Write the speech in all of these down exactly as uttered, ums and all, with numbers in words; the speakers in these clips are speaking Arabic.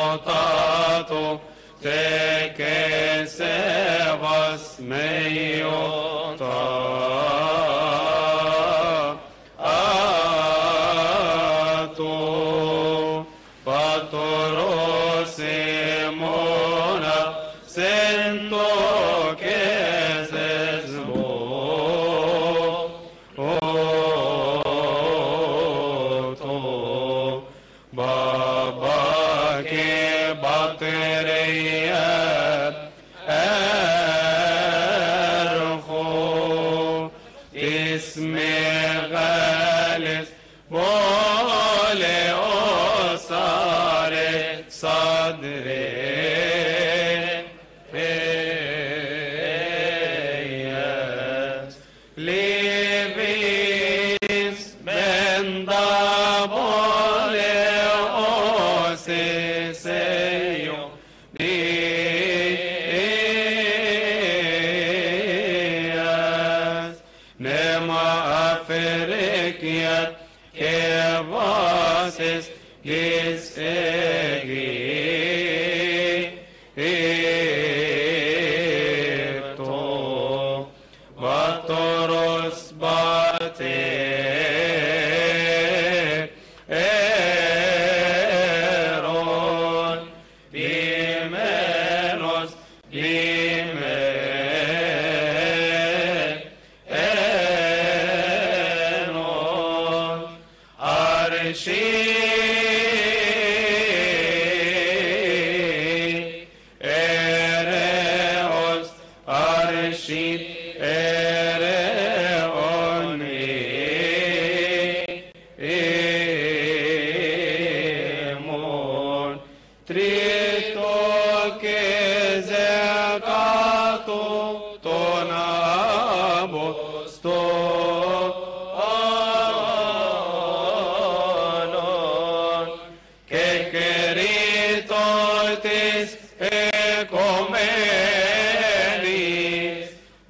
notato te che sebas meo ta ato patoro semona sento che sesbo oto baba che batteria erho isme galis bole osare sadre feyes libis benda bole oseseyo dias nema aferekiat que voces gisegi eto vatoros bate eron dimenos dime eron arshi ereos arshit ereoni emon trito que zekato tonabos to anon que queritotis ecomenis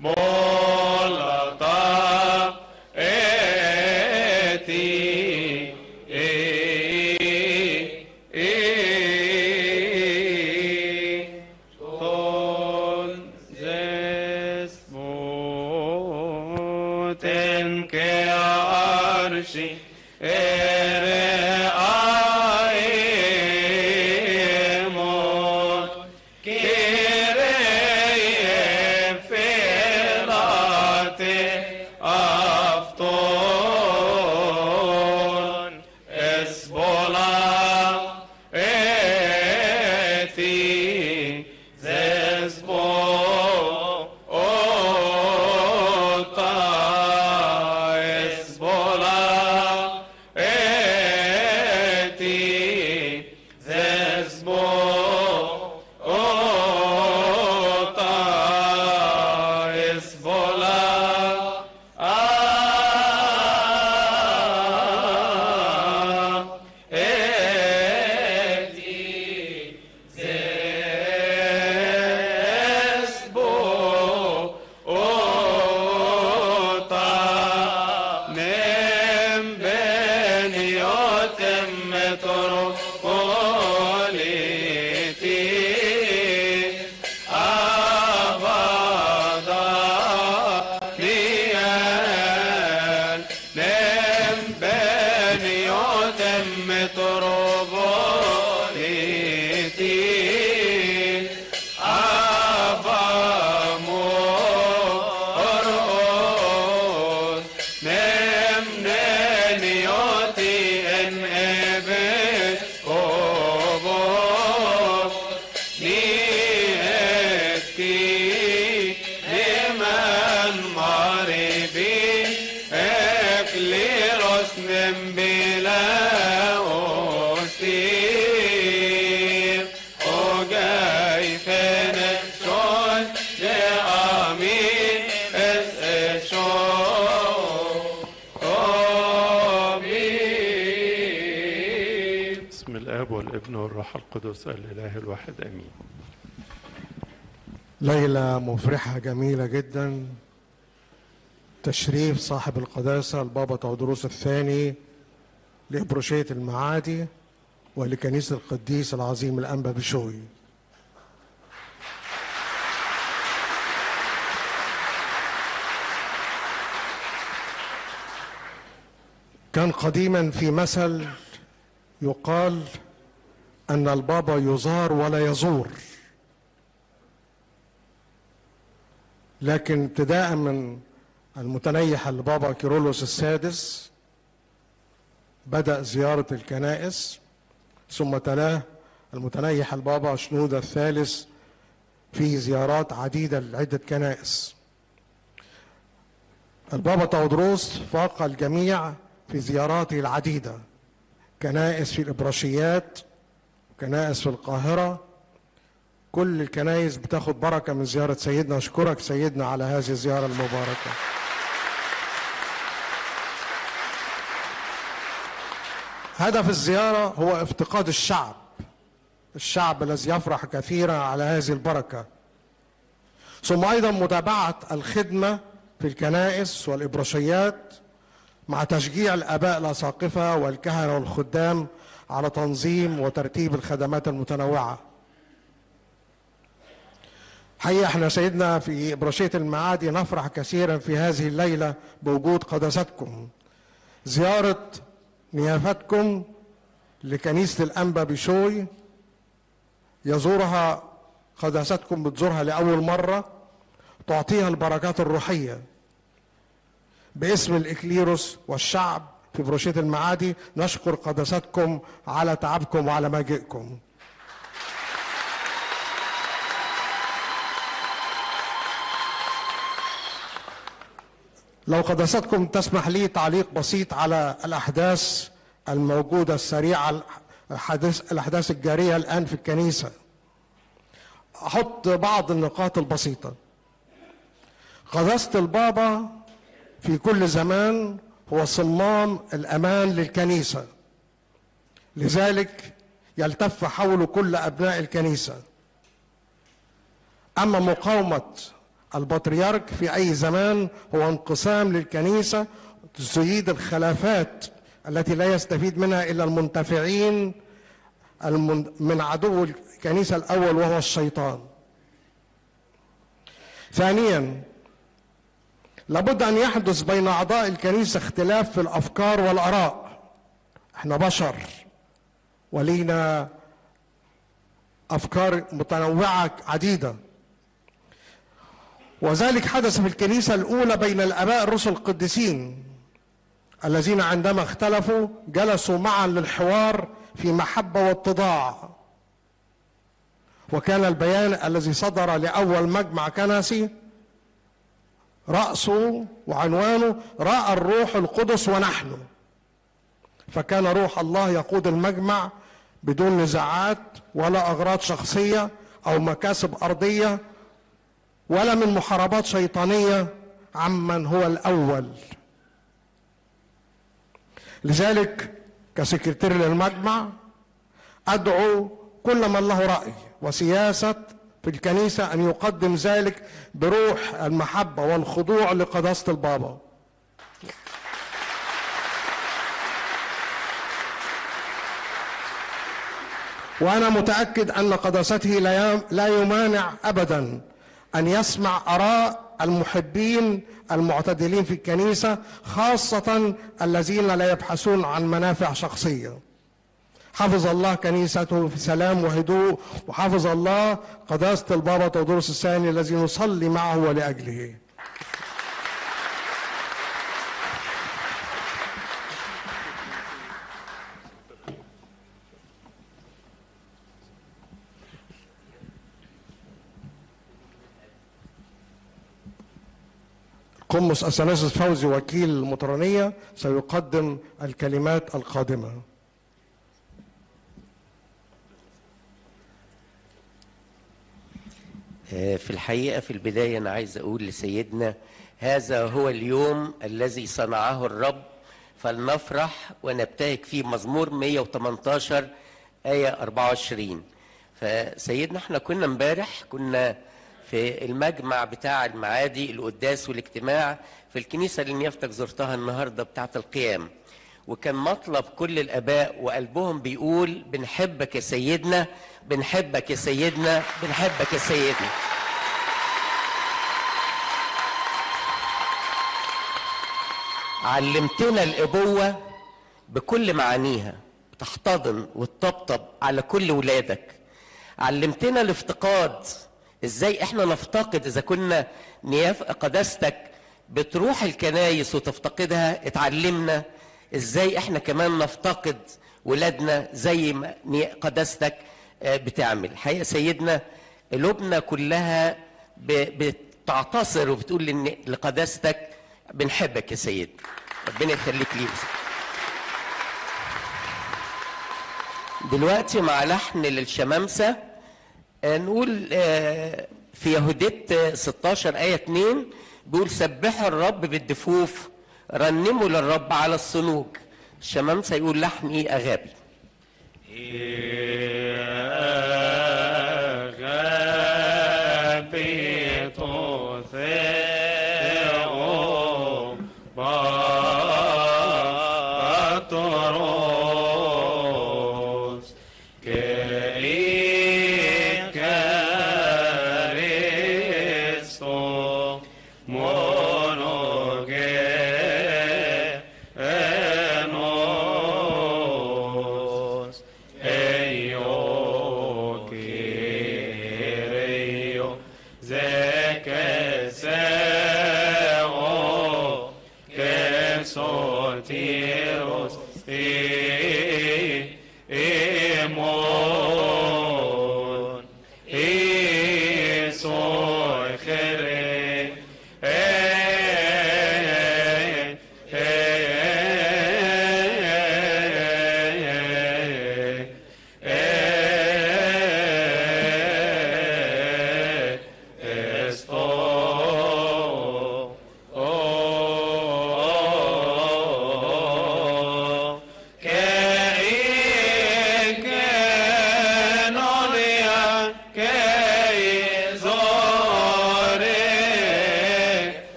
volata eti e e ton zesmoten que arshi ere aemon kireye felate afton esbola eti zesbo ota esbola eti zesbo ota esbola a eti zesbo ota nem beniotem metropoliti avada nien nem beniotem metropoliti avamor nem nenioti en ebe ovos ni eti liman maribi ekliros nem bila ostir ogay fene son de amin es esho بسم الآب والابن والروح القدس الإله الواحد آمين. ليلة مفرحة جميلة جدا، تشريف صاحب القداسة البابا تودروس الثاني لإبروشية المعادي ولكنيسة القديس العظيم الأنبا بشوي. كان قديما في مثل يقال أن البابا يزار ولا يزور، لكن ابتداء من المتنيح البابا كيرلس السادس بدأ زيارة الكنائس، ثم تلاه المتنيح البابا شنودة الثالث في زيارات عديدة لعدة كنائس. البابا تودروس فاق الجميع في زياراته العديدة، كنائس في الإبراشيات، كنائس في القاهرة، كل الكنائس بتاخد بركة من زيارة سيدنا. أشكرك سيدنا على هذه الزيارة المباركة. هدف الزيارة هو افتقاد الشعب، الشعب الذي يفرح كثيرا على هذه البركة، ثم أيضا متابعة الخدمة في الكنائس والإبراشيات مع تشجيع الآباء الأساقفة والكهنة والخدام على تنظيم وترتيب الخدمات المتنوعة. حقيقة احنا سيدنا في إبراشية المعادي نفرح كثيرا في هذه الليلة بوجود قداستكم، زيارة نيافتكم لكنيسة الأنبا بشوي، يزورها قداستكم، بتزورها لأول مرة، تعطيها البركات الروحية. باسم الإكليروس والشعب في إبراشية المعادي نشكر قداستكم على تعبكم وعلى مجيئكم. لو قداستكم تسمح لي تعليق بسيط على الأحداث الموجودة السريعة، الأحداث الأحداث الجارية الآن في الكنيسة. أحط بعض النقاط البسيطة. قداسة البابا في كل زمان هو صمام الأمان للكنيسة، لذلك يلتف حول كل أبناء الكنيسة. أما مقاومة البطريرك في أي زمان هو انقسام للكنيسة، تزيد الخلافات التي لا يستفيد منها إلا المنتفعين من عدو الكنيسة الأول وهو الشيطان. ثانيا، لابد أن يحدث بين أعضاء الكنيسة اختلاف في الأفكار والآراء. احنا بشر ولينا أفكار متنوعة عديدة، وذلك حدث في الكنيسة الأولى بين الآباء الرسل القديسين الذين عندما اختلفوا جلسوا معا للحوار في محبة واتضاع. وكان البيان الذي صدر لأول مجمع كنسي رأسه وعنوانه رأى الروح القدس ونحن، فكان روح الله يقود المجمع بدون نزاعات ولا أغراض شخصية أو مكاسب أرضية ولا من محاربات شيطانية عمن هو الأول. لذلك كسكرتير للمجمع أدعو كل من له رأي وسياسة في الكنيسة أن يقدم ذلك بروح المحبة والخضوع لقداسة البابا. وأنا متأكد أن قداسته لا يمانع أبدا أن يسمع آراء المحبين المعتدلين في الكنيسة، خاصة الذين لا يبحثون عن منافع شخصية. حفظ الله كنيسته في سلام وهدوء، وحفظ الله قداسة البابا تودروس الثاني الذي نصلي معه ولأجله. قمص أثناسيوس فوزي وكيل المطرانية سيقدم الكلمات القادمة. في الحقيقة في البداية أنا عايز أقول لسيدنا هذا هو اليوم الذي صنعه الرب فلنفرح ونبتهج فيه، مزمور مئة وثمانية عشر آية أربعة وعشرين. فسيدنا احنا كنا امبارح كنا في المجمع بتاع المعادي، القداس والاجتماع في الكنيسة اللي نيافتك زرتها النهاردة بتاعة القيام، وكان مطلب كل الآباء وقلبهم بيقول بنحبك يا سيدنا، بنحبك يا سيدنا، بنحبك يا سيدنا. علمتنا الأبوة بكل معانيها، تحتضن وتطبطب على كل ولادك. علمتنا الافتقاد، ازاي احنا نفتقد اذا كنا نياف قداستك بتروح الكنايس وتفتقدها. اتعلمنا ازاي احنا كمان نفتقد ولادنا زي ما قداستك بتعمل. الحقيقه سيدنا قلوبنا كلها بتعتصر وبتقول لقداستك بنحبك يا سيد، ربنا يخليك لينا. دلوقتي مع لحن للشمامسه نقول في يهوديت ستاشر آية اتنين بيقول سبحوا الرب بالدفوف، رنموا للرب على الصنوج. الشمامسه يقول لحن ايه؟ اغابي.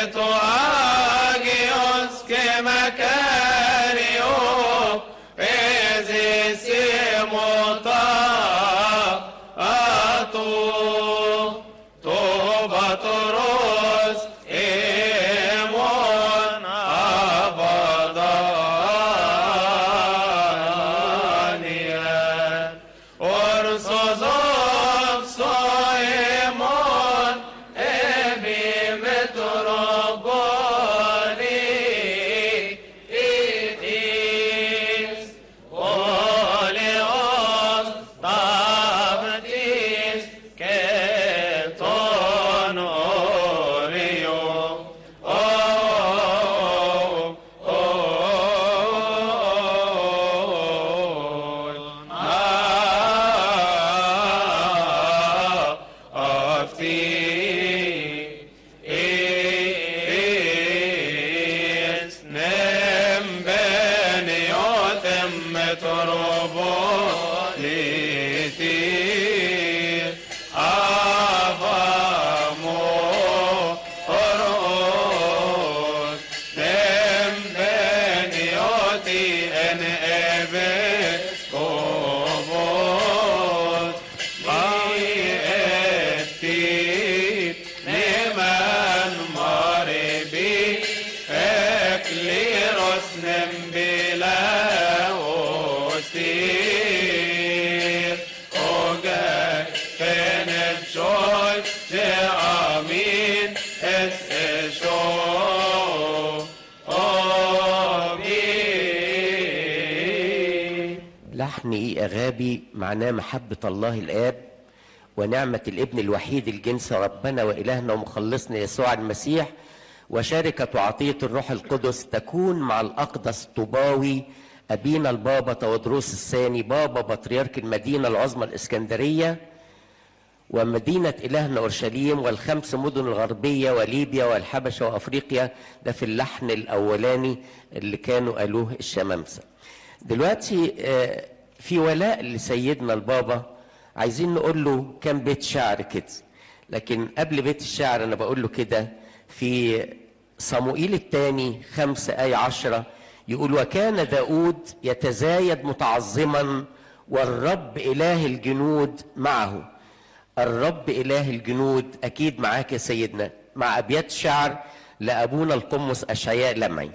تو آگیوس که مکاریو ازی سیموتا آتو تو بطروس ایمون آبادانیه ارسوزوف سویمون ابی متروبولی ایتیس اولیوس طابتیس کتون اوریو او او آفتی ایس نم بنیوتم متروبولیتی آفامو اروس نم بنیوتی ان ابسکوبوس بایتی نمان ماربی اکلیروس نم بلاوستیر اوگه کنف شوی جامین اس شو آمین. لحن إيه أغابي معناه محبة الله الآب ونعمة الابن الوحيد الجنس ربنا وإلهنا ومخلصنا يسوع المسيح وشركة عطية الروح القدس تكون مع الأقدس طوباوي أبينا البابا تودروس الثاني بابا بطريرك المدينة العظمى الإسكندرية ومدينة إلهنا أورشليم والخمس مدن الغربية وليبيا والحبشة وأفريقيا. ده في اللحن الأولاني اللي كانوا قالوه الشمامسة. دلوقتي آه، في ولاء لسيدنا البابا عايزين نقول له كام بيت شعر كده، لكن قبل بيت الشعر أنا بقول له كده في صموئيل الثاني خمسة آية عشرة يقول: وكان داود يتزايد متعظما والرب إله الجنود معه. الرب إله الجنود أكيد معاك يا سيدنا، مع أبيات شعر لأبونا القمص أشعياء لمعي.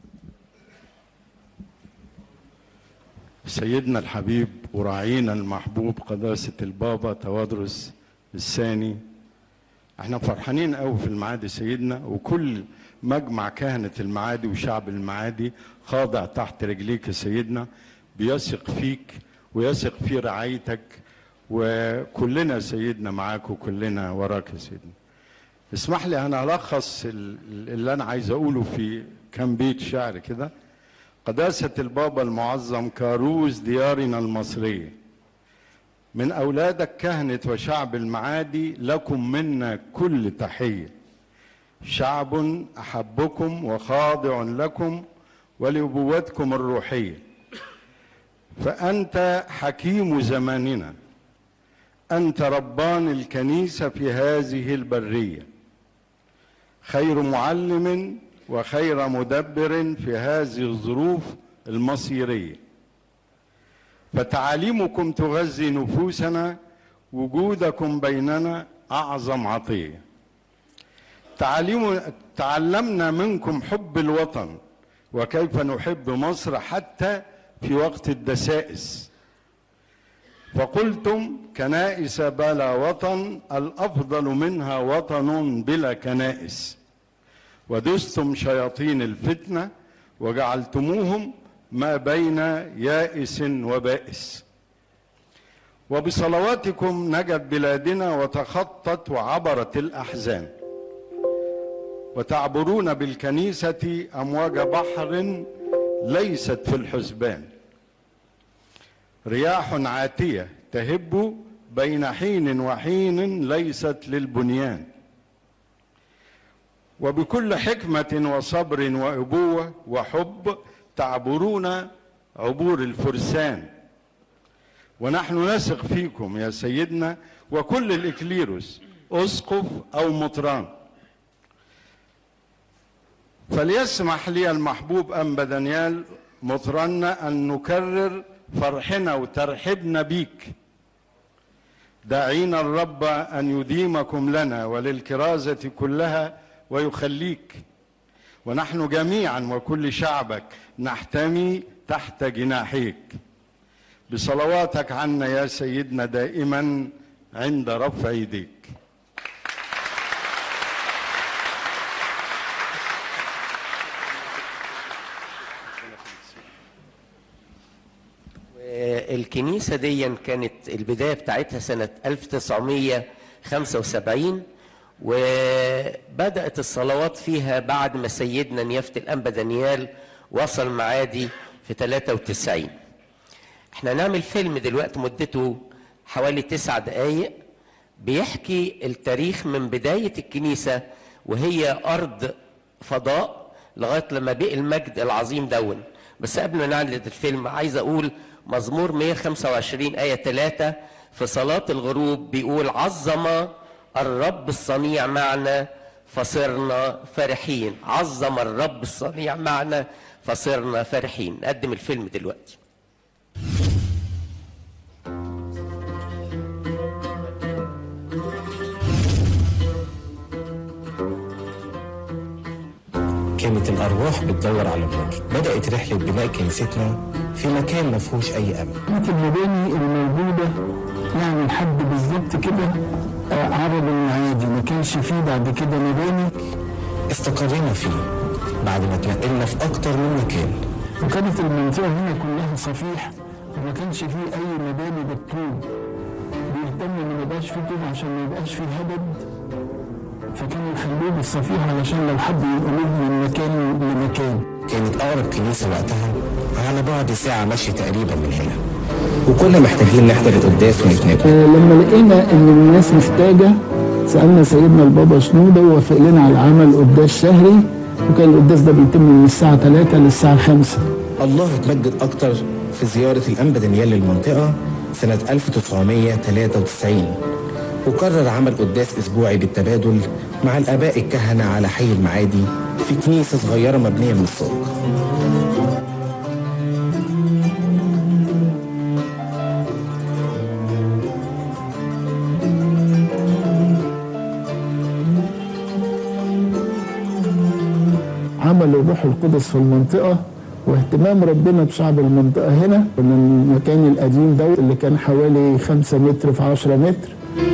سيدنا الحبيب وراعينا المحبوب قداسة البابا تودرس الثاني، احنا فرحانين قوي في المعادي سيدنا، وكل مجمع كهنة المعادي وشعب المعادي خاضع تحت رجليك يا سيدنا، بيثق فيك ويثق في رعايتك، وكلنا سيدنا معاك وكلنا وراك يا سيدنا. اسمح لي انا الخص اللي انا عايز اقوله في كام بيت شعر كده. قداسة البابا المعظم كاروز ديارنا المصرية، من أولادك كهنة وشعب المعادي لكم منا كل تحية، شعب أحبكم وخاضع لكم ولأبوتكم الروحية، فأنت حكيم زماننا، أنت ربان الكنيسة في هذه البرية، خير معلم وخير مدبر في هذه الظروف المصيرية، فتعاليمكم تغذي نفوسنا، وجودكم بيننا أعظم عطية. تعاليم تعلمنا منكم حب الوطن وكيف نحب مصر حتى في وقت الدسائس، فقلتم كنائس بلا وطن الأفضل منها وطن بلا كنائس، ودستم شياطين الفتنة وجعلتموهم ما بين يائس وبائس، وبصلواتكم نجت بلادنا وتخطت وعبرت الأحزان، وتعبرون بالكنيسة أمواج بحر ليست في الحسبان، رياح عاتية تهب بين حين وحين ليست للبنيان، وبكل حكمة وصبر وأبوة وحب تعبرون عبور الفرسان، ونحن نثق فيكم يا سيدنا وكل الإكليروس أسقف أو مطران، فليسمح لي المحبوب أنبا دانيال مطرنا أن نكرر فرحنا وترحبنا بيك، داعين الرب أن يديمكم لنا وللكرازة كلها ويخليك، ونحن جميعا وكل شعبك نحتمي تحت جناحيك، بصلواتك عنا يا سيدنا دائما عند رفع يديك. الكنيسة دي كانت البداية بتاعتها سنة ألف وتسعمائة وخمسة وسبعين، وبدأت الصلوات فيها بعد ما سيدنا نيافة الأنبا دانيال وصل معادي في ثلاثة وتسعين. احنا نعمل فيلم دلوقتي مدته حوالي تسع دقايق بيحكي التاريخ من بداية الكنيسة وهي أرض فضاء لغاية لما بقي المجد العظيم دون. بس قبل ما نعلن الفيلم عايز أقول مزمور مئة وخمسة وعشرين آية ثلاثة في صلاة الغروب بيقول: عظم الرب الصنيع معنا فصرنا فرحين. عظم الرب الصنيع معنا فصرنا فرحين. نقدم الفيلم دلوقتي. كانت الأرواح بتدور على النور. بدأت رحلة بناء كنيستنا في مكان ما فيهوش أي أمل. كانت المباني الموجودة يعني لحد بالظبط كده عرض المعادي، ما كانش فيه بعد كده مباني. استقرينا فيه بعد ما تنقلنا في أكتر من مكان، وكانت المنطقة هنا كلها صفيح وما كانش فيه أي مباني بالطوب. بيهتموا إن ما يبقاش فيه طوب عشان ما يبقاش فيه هبد، فكانوا يخلوه بالصفيح علشان لو حد ينقلوه من مكان لمكان. كانت أقرب كنيسة وقتها على بعد ساعة مشي تقريبا من هنا، وكنا محتاجين نحضر القداس ونتناول. آه لما لقينا إن الناس محتاجة سألنا سيدنا البابا شنودة ووافق لنا على عمل قداس شهري، وكان القداس ده بيتم من الساعة ثلاثة للساعة خمسة. الله اتمجد أكتر في زيارة الأنبا دانيال للمنطقة سنة ألف وتسعمائة وثلاثة وتسعين، وقرر عمل قداس أسبوعي بالتبادل مع الآباء الكهنة على حي المعادي في كنيسة صغيرة مبنية من الصاج. عمل الروح القدس في المنطقة واهتمام ربنا بشعب المنطقة هنا. من المكان القديم ده اللي كان حوالي خمسة متر في عشرة متر،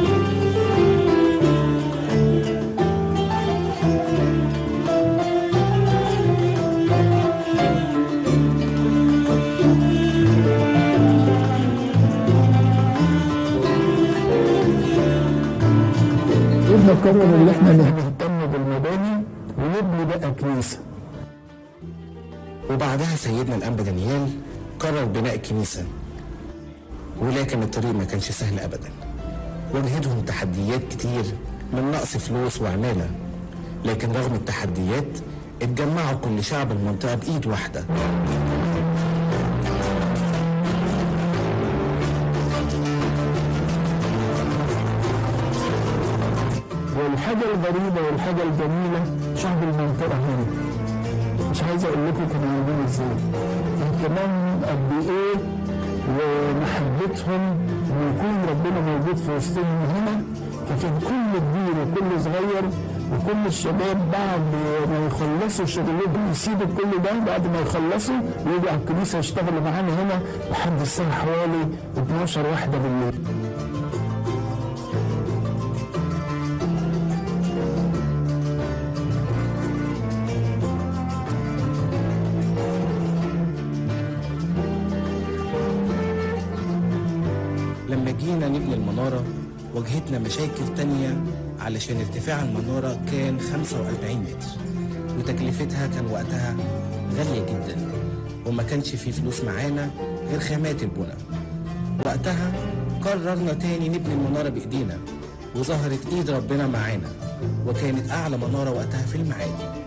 قرر ان احنا نهتم بالمباني ونبني بقى كنيسه. وبعدها سيدنا الأنبا دانيال قرر بناء كنيسة، ولكن الطريق ما كانش سهل أبدا. واجهتهم تحديات كتير من نقص فلوس وعمالة، لكن رغم التحديات اتجمعوا كل شعب المنطقة بإيد واحدة. والحاجة الغريبة والحاجة الجميلة شعب المنطقة هنا مش عايز اقول لكم كانوا عاملين ازاي، اهتمامهم قد ايه ومحبتهم ويكون ربنا موجود في وسطهم هنا. فكان كل كبير وكل صغير وكل الشباب بعد ما يخلصوا شغلهم يسيبوا كل ده بعد ما يخلصوا ويجوا على الكنيسة يشتغلوا معانا هنا لحد الساعة حوالي اتناشر واحدة بالليل. لما جينا نبني المنارة واجهتنا مشاكل تانية، علشان ارتفاع المنارة كان خمسة وأربعين متر، وتكلفتها كان وقتها غالية جدا، وما كانش فيه فلوس معانا غير خامات البناء. وقتها قررنا تاني نبني المنارة بإيدينا، وظهرت إيد ربنا معانا، وكانت أعلى منارة وقتها في المعادي.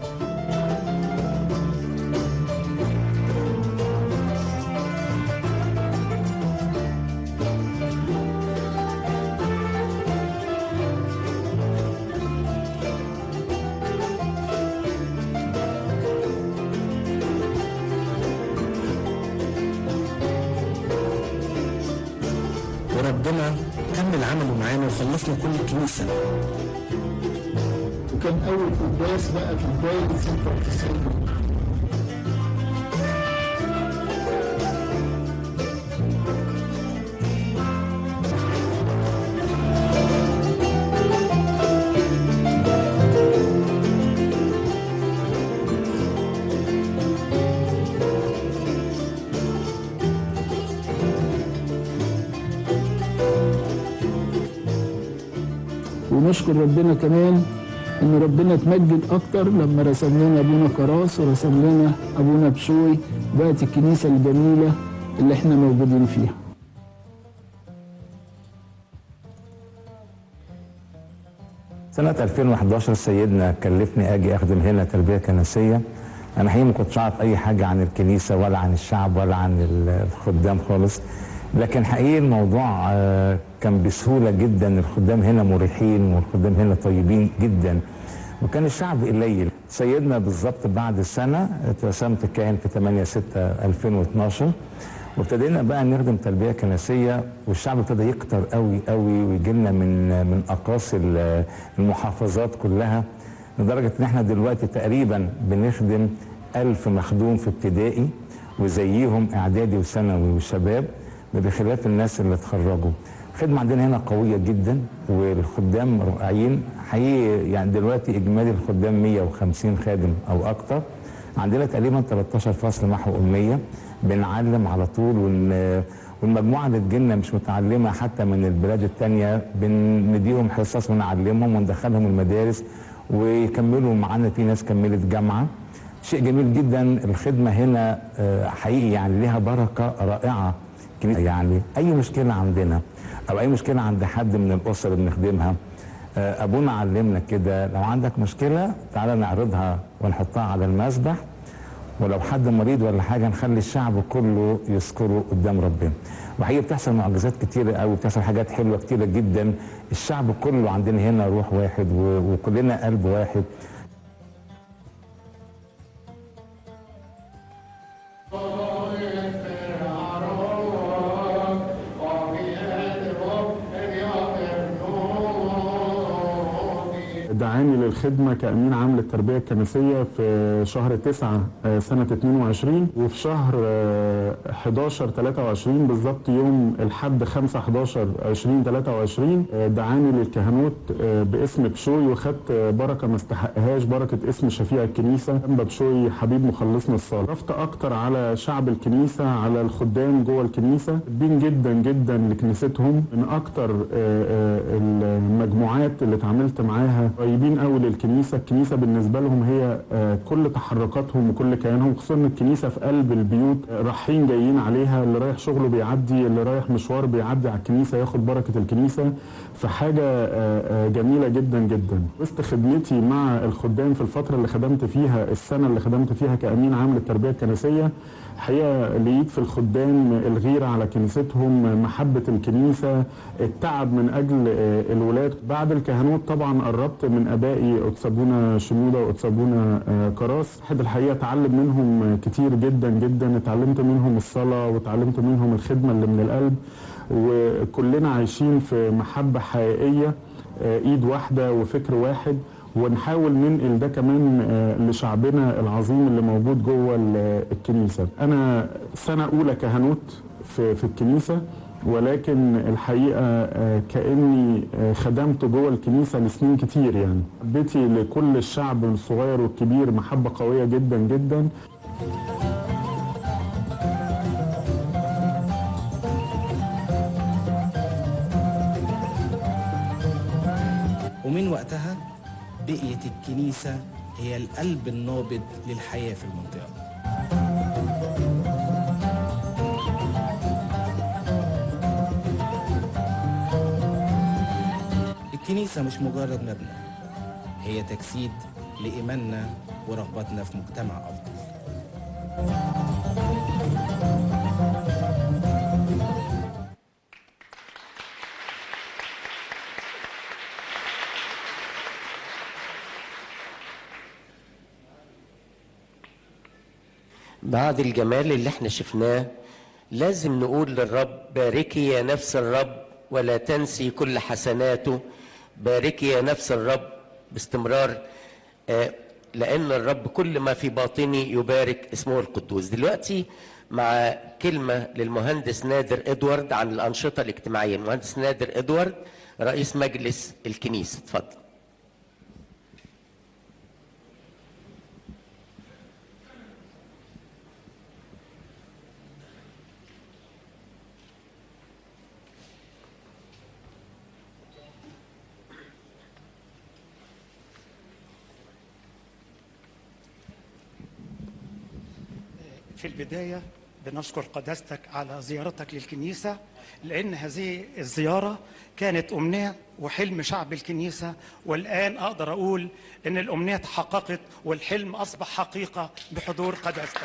ربنا كمل عمله معانا وخلصنا كل الكنيسة. وكان أول قداس بقى في بداية سنة التسعين. ونشكر ربنا كمان ان ربنا اتمجد اكتر لما رسم لنا ابونا كراس ورسم لنا ابونا بشوي، بقت الكنيسه الجميله اللي احنا موجودين فيها. سنة ألفين وإحداشر سيدنا كلفني اجي اخدم هنا تربيه كنسيه. انا حقيقي ما كنتش اعرف اي حاجه عن الكنيسه ولا عن الشعب ولا عن الخدام خالص، لكن حقيقي الموضوع كان بسهوله جدا. الخدام هنا مريحين والخدام هنا طيبين جدا، وكان الشعب قليل. سيدنا بالظبط بعد سنه اترسمت كاهن في ثمانية ستة ألفين واثناشر، وابتدينا بقى نخدم تربيه كنسيه، والشعب ابتدى يكتر قوي قوي ويجي لنا من من اقاصي المحافظات كلها، لدرجه ان احنا دلوقتي تقريبا بنخدم ألف مخدوم في ابتدائي وزيهم اعدادي وثانوي وشباب، بخلاف الناس اللي اتخرجوا. الخدمه عندنا هنا قويه جدا والخدام رائعين حقيقي. يعني دلوقتي اجمالي الخدام مية وخمسين خادم او اكتر. عندنا تقريبا تلتاشر فصل محو اميه، بنعلم على طول، والمجموعه اللي تجيلنا مش متعلمه حتى من البلاد الثانيه بنديهم حصص ونعلمهم وندخلهم المدارس ويكملوا معانا. في ناس كملت جامعه، شيء جميل جدا. الخدمه هنا حقيقي يعني ليها بركه رائعه. يعني اي مشكله عندنا او اي مشكله عند حد من الاسر اللي بنخدمها، ابونا علمنا كده، لو عندك مشكله تعالى نعرضها ونحطها على المسبح، ولو حد مريض ولا حاجه نخلي الشعب كله يذكره قدام ربنا. وحقيقي بتحصل معجزات كتيره قوي، بتحصل حاجات حلوه كتيره جدا. الشعب كله عندنا هنا روح واحد وكلنا قلب واحد. دعاني للخدمة كأمين عام للتربية الكنسية في شهر تسعة سنة اتنين وعشرين، وفي شهر حداشر تلاتة وعشرين بالظبط يوم الحد خمسة حداشر عشرين تلاتة وعشرين دعاني للكهنوت باسم بشوي، وخدت بركة ما استحقهاش، بركة اسم شفيع الكنيسة. أنبا بشوي حبيب مخلصنا الصالح. عرفت أكتر على شعب الكنيسة، على الخدام جوه الكنيسة، بين جدا جدا لكنيستهم. من أكتر المجموعات اللي اتعاملت معاها قريبين قوي للكنيسه. الكنيسه بالنسبه لهم هي كل تحركاتهم وكل كيانهم، خصوصا الكنيسه في قلب البيوت، رايحين جايين عليها، اللي رايح شغله بيعدي، اللي رايح مشوار بيعدي على الكنيسه ياخد بركه الكنيسه. فحاجه جميله جدا جدا. وسط خدمتي مع الخدام في الفتره اللي خدمت فيها، السنه اللي خدمت فيها كامين عام للتربيه الكنسيه، حقيقه لقيت في الخدام الغيره على كنيستهم، محبه الكنيسه، التعب من اجل الولاد. بعد الكهنوت طبعا قربت من ابائي قدس ابونا شنوده وقدس ابونا كراس. واحد الحقيقه اتعلم منهم كتير جدا جدا، اتعلمت منهم الصلاه واتعلمت منهم الخدمه اللي من القلب، وكلنا عايشين في محبه حقيقيه، ايد واحده وفكر واحد، ونحاول ننقل ده كمان لشعبنا العظيم اللي موجود جوه الكنيسه. انا سنه اولى كهنوت في في الكنيسه، ولكن الحقيقه كاني خدمت جوه الكنيسه لسنين كتير. يعني محبتي لكل الشعب الصغير والكبير محبه قويه جدا جدا. ومن وقتها بقيت الكنيسة هي القلب النابض للحياة في المنطقة. الكنيسة مش مجرد مبنى، هي تجسيد لإيماننا ورغبتنا في مجتمع أفضل. بعد الجمال اللي احنا شفناه لازم نقول للرب باركي يا نفس الرب ولا تنسي كل حسناته. باركي يا نفس الرب باستمرار، لأن الرب كل ما في باطني يبارك اسمه القدوس. دلوقتي مع كلمة للمهندس نادر إدوارد عن الأنشطة الاجتماعية. المهندس نادر إدوارد رئيس مجلس الكنيسة، اتفضل. في البداية بنشكر قداستك على زيارتك للكنيسة، لأن هذه الزيارة كانت أمنية وحلم شعب الكنيسة، والآن أقدر أقول أن الأمنية تحققت والحلم أصبح حقيقة بحضور قداستك.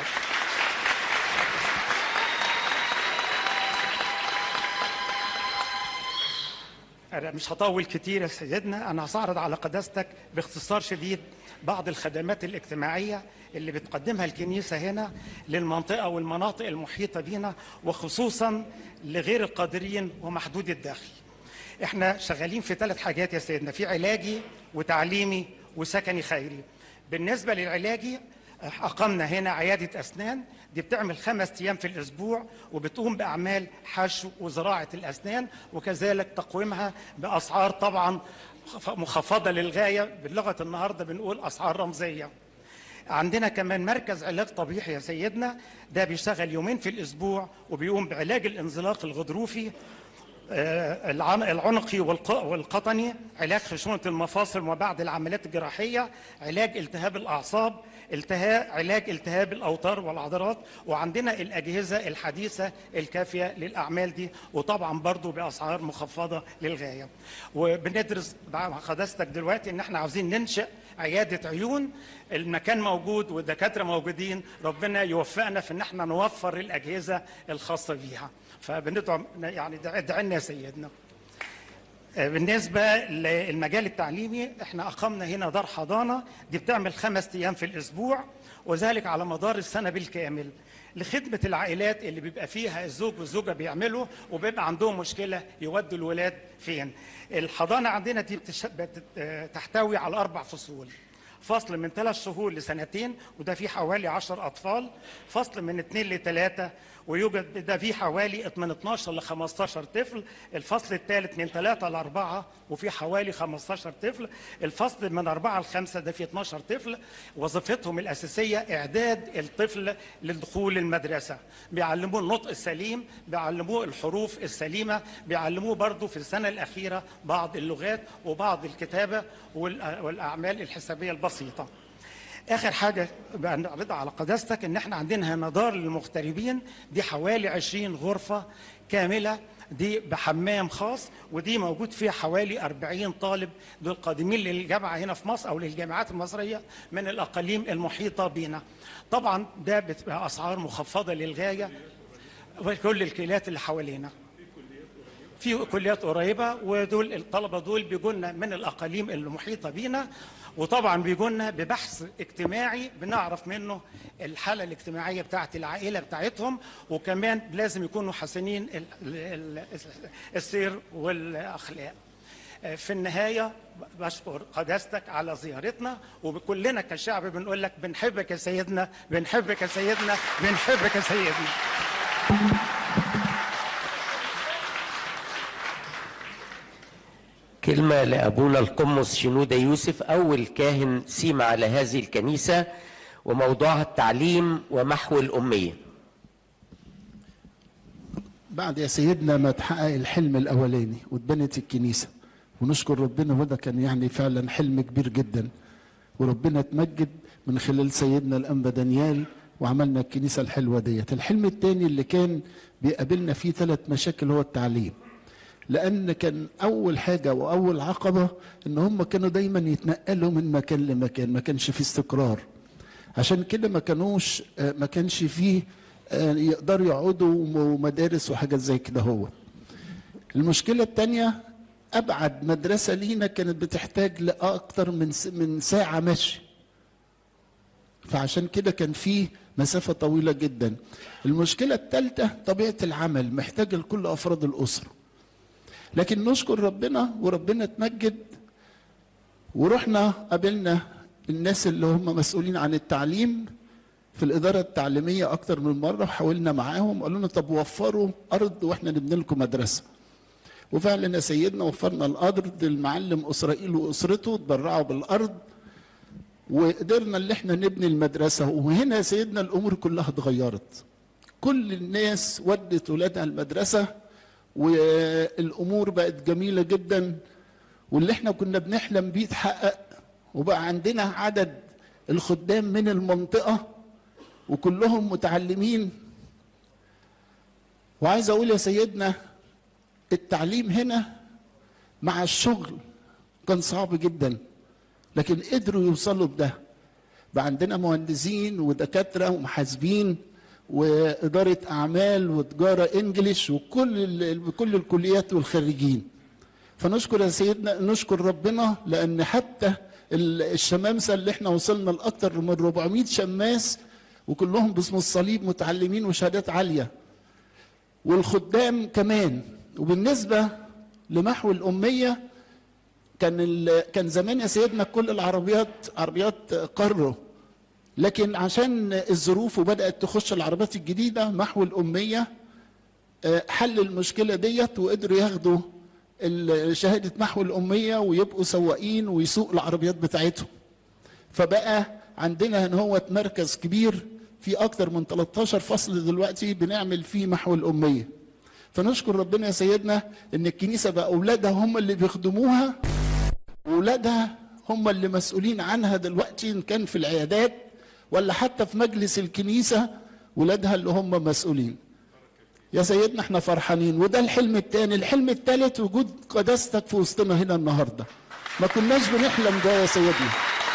أنا مش هطول كتير يا سيدنا، أنا هستعرض على قداستك باختصار شديد بعض الخدمات الاجتماعية اللي بتقدمها الكنيسة هنا للمنطقة والمناطق المحيطة بينا، وخصوصا لغير القادرين ومحدود الدخل. احنا شغالين في ثلاث حاجات يا سيدنا، في علاجي وتعليمي وسكني خيري. بالنسبة للعلاجي أقمنا هنا عيادة أسنان، دي بتعمل خمس أيام في الأسبوع وبتقوم بأعمال حشو وزراعة الأسنان، وكذلك تقويمها بأسعار طبعا مخفضة للغاية، باللغة النهاردة بنقول أسعار رمزية. عندنا كمان مركز علاج طبيعي يا سيدنا، ده بيشتغل يومين في الأسبوع وبيقوم بعلاج الانزلاق الغضروفي العنقي والقطني، علاج خشونة المفاصل وما بعد العمليات الجراحية، علاج التهاب الأعصاب، التهاب علاج التهاب الأوتار والعضلات، وعندنا الأجهزة الحديثة الكافية للأعمال دي، وطبعا برضو بأسعار مخفضة للغاية. وبندرس مع قداستك دلوقتي إن احنا عاوزين ننشئ عيادة عيون، المكان موجود والدكاترة موجودين، ربنا يوفقنا في إن احنا نوفر الأجهزة الخاصة بيها، فبندعو يعني ادعنا يا سيدنا. بالنسبة للمجال التعليمي احنا أقمنا هنا دار حضانة، دي بتعمل خمس أيام في الأسبوع، وذلك على مدار السنة بالكامل لخدمة العائلات اللي بيبقى فيها الزوج والزوجة بيعملوا وبيبقى عندهم مشكلة يودوا الولاد فين. الحضانة عندنا دي تحتوي على أربع فصول، فصل من ثلاث شهور لسنتين وده فيه حوالي عشر أطفال، فصل من اثنين لثلاثة ويوجد ده فيه حوالي من اثناشر ل خمستاشر طفل، الفصل الثالث من ثلاثة لأربعة وفيه حوالي خمستاشر طفل، الفصل من أربعة لخمسة ده فيه اثناشر طفل. وظيفتهم الأساسية إعداد الطفل للدخول المدرسة، بيعلموه النطق السليم، بيعلموه الحروف السليمة، بيعلموه برضو في السنة الأخيرة بعض اللغات وبعض الكتابة والأعمال الحسابية البسيطة. آخر حاجة بنعرضها على قداستك إن إحنا عندنا هنا دار للمغتربين، دي حوالي عشرين غرفة كاملة، دي بحمام خاص، ودي موجود فيها حوالي أربعين طالب دول قادمين للجامعة هنا في مصر أو للجامعات المصرية من الأقاليم المحيطة بنا. طبعا ده بتبقى أسعار مخفضة للغاية، وكل الكليات اللي حوالينا في كليات قريبة، ودول الطلبة دول بيجونا من الأقاليم المحيطة بينا، وطبعا بيجونا ببحث اجتماعي بنعرف منه الحالة الاجتماعية بتاعت العائلة بتاعتهم، وكمان لازم يكونوا حسنين السير والأخلاق. في النهاية بشكر قداستك على زيارتنا، وكلنا كشعب بنقول لك بنحبك يا سيدنا، بنحبك يا سيدنا، بنحبك يا سيدنا. كلمة لأبونا القمص شنودة يوسف أول كاهن سيما على هذه الكنيسة، وموضوعها التعليم ومحو الأمية. بعد يا سيدنا ما تحقق الحلم الأولاني واتبنت الكنيسة، ونشكر ربنا، وده كان يعني فعلا حلم كبير جدا، وربنا اتمجد من خلال سيدنا الأنبا دانيال وعملنا الكنيسة الحلوة ديت. الحلم الثاني اللي كان بيقابلنا فيه ثلاث مشاكل هو التعليم، لأن كان أول حاجة وأول عقبة إن هم كانوا دايما يتنقلوا من مكان لمكان، ما كانش فيه استقرار، عشان كده ما كانوش ما كانش فيه يقدروا يقعدوا مدارس وحاجات زي كده. هو المشكلة الثانية أبعد مدرسة لينا كانت بتحتاج لأكتر من من ساعة مشي، فعشان كده كان فيه مسافة طويلة جدا. المشكلة الثالثة طبيعة العمل، محتاج لكل أفراد الأسرة، لكن نشكر ربنا وربنا اتمجد. ورحنا قابلنا الناس اللي هم مسؤولين عن التعليم في الإدارة التعليمية أكتر من مرة، وحاولنا معاهم قالوا لنا طب وفروا أرض وإحنا نبني لكم مدرسة. وفعلا يا سيدنا وفرنا الأرض، المعلم إسرائيل وأسرته اتبرعوا بالأرض وقدرنا اللي احنا نبني المدرسة. وهنا يا سيدنا الأمور كلها اتغيرت، كل الناس ودت ولادها المدرسة والأمور بقت جميلة جدا، واللي احنا كنا بنحلم بيه اتحقق. وبقى عندنا عدد الخدام من المنطقة وكلهم متعلمين. وعايز أقول يا سيدنا التعليم هنا مع الشغل كان صعب جدا، لكن قدروا يوصلوا بده. بقى عندنا مهندسين ودكاترة ومحاسبين وإدارة أعمال وتجارة إنجليش وكل كل الكليات والخريجين. فنشكر يا سيدنا، نشكر ربنا، لأن حتى الشمامسة اللي احنا وصلنا لأكثر من أربعمائة شماس وكلهم باسم الصليب متعلمين وشهادات عالية، والخدام كمان. وبالنسبة لمحو الأمية كان كان زمان يا سيدنا كل العربيات عربيات قارو، لكن عشان الظروف وبدأت تخش العربيات الجديدة محو الأمية حل المشكلة ديت، وقدروا ياخدوا شهادة محو الأمية ويبقوا سواقين ويسوق العربيات بتاعتهم. فبقى عندنا هنا هو مركز كبير في أكتر من ثلاثة عشر فصل دلوقتي بنعمل فيه محو الأمية. فنشكر ربنا يا سيدنا إن الكنيسة بقى أولادها هم اللي بيخدموها، وأولادها هم اللي مسؤولين عنها دلوقتي، إن كان في العيادات ولا حتى في مجلس الكنيسة ولادها اللي هم مسؤولين. يا سيدنا احنا فرحانين. وده الحلم الثاني. الحلم الثالث وجود قداستك في وسطنا هنا النهارده. ما كناش بنحلم ده يا سيدنا.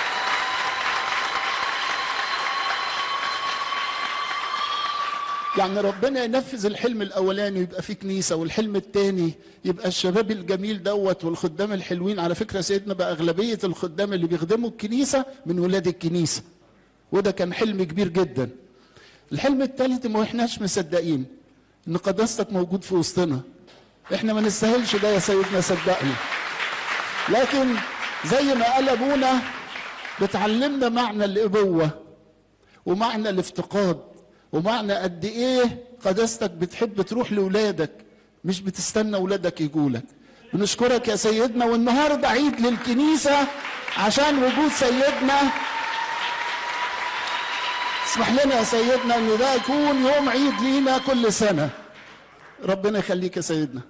يعني ربنا ينفذ الحلم الاولاني ويبقى في كنيسه، والحلم الثاني يبقى الشباب الجميل دوت والخدام الحلوين. على فكره سيدنا بقى اغلبيه الخدام اللي بيخدموا الكنيسه من ولاد الكنيسه، وده كان حلم كبير جدا. الحلم الثالث ما احناش مصدقين ان قداستك موجود في وسطنا. احنا ما نستاهلش ده يا سيدنا صدقني، لكن زي ما قال ابونا بتعلمنا معنى الابوه ومعنى الافتقاد ومعنى قد ايه قداستك بتحب تروح لاولادك، مش بتستنى اولادك يجولك. بنشكرك يا سيدنا. والنهارده عيد للكنيسه عشان وجود سيدنا. اسمح لنا يا سيدنا ان ده يكون يوم عيد لينا كل سنه. ربنا يخليك يا سيدنا.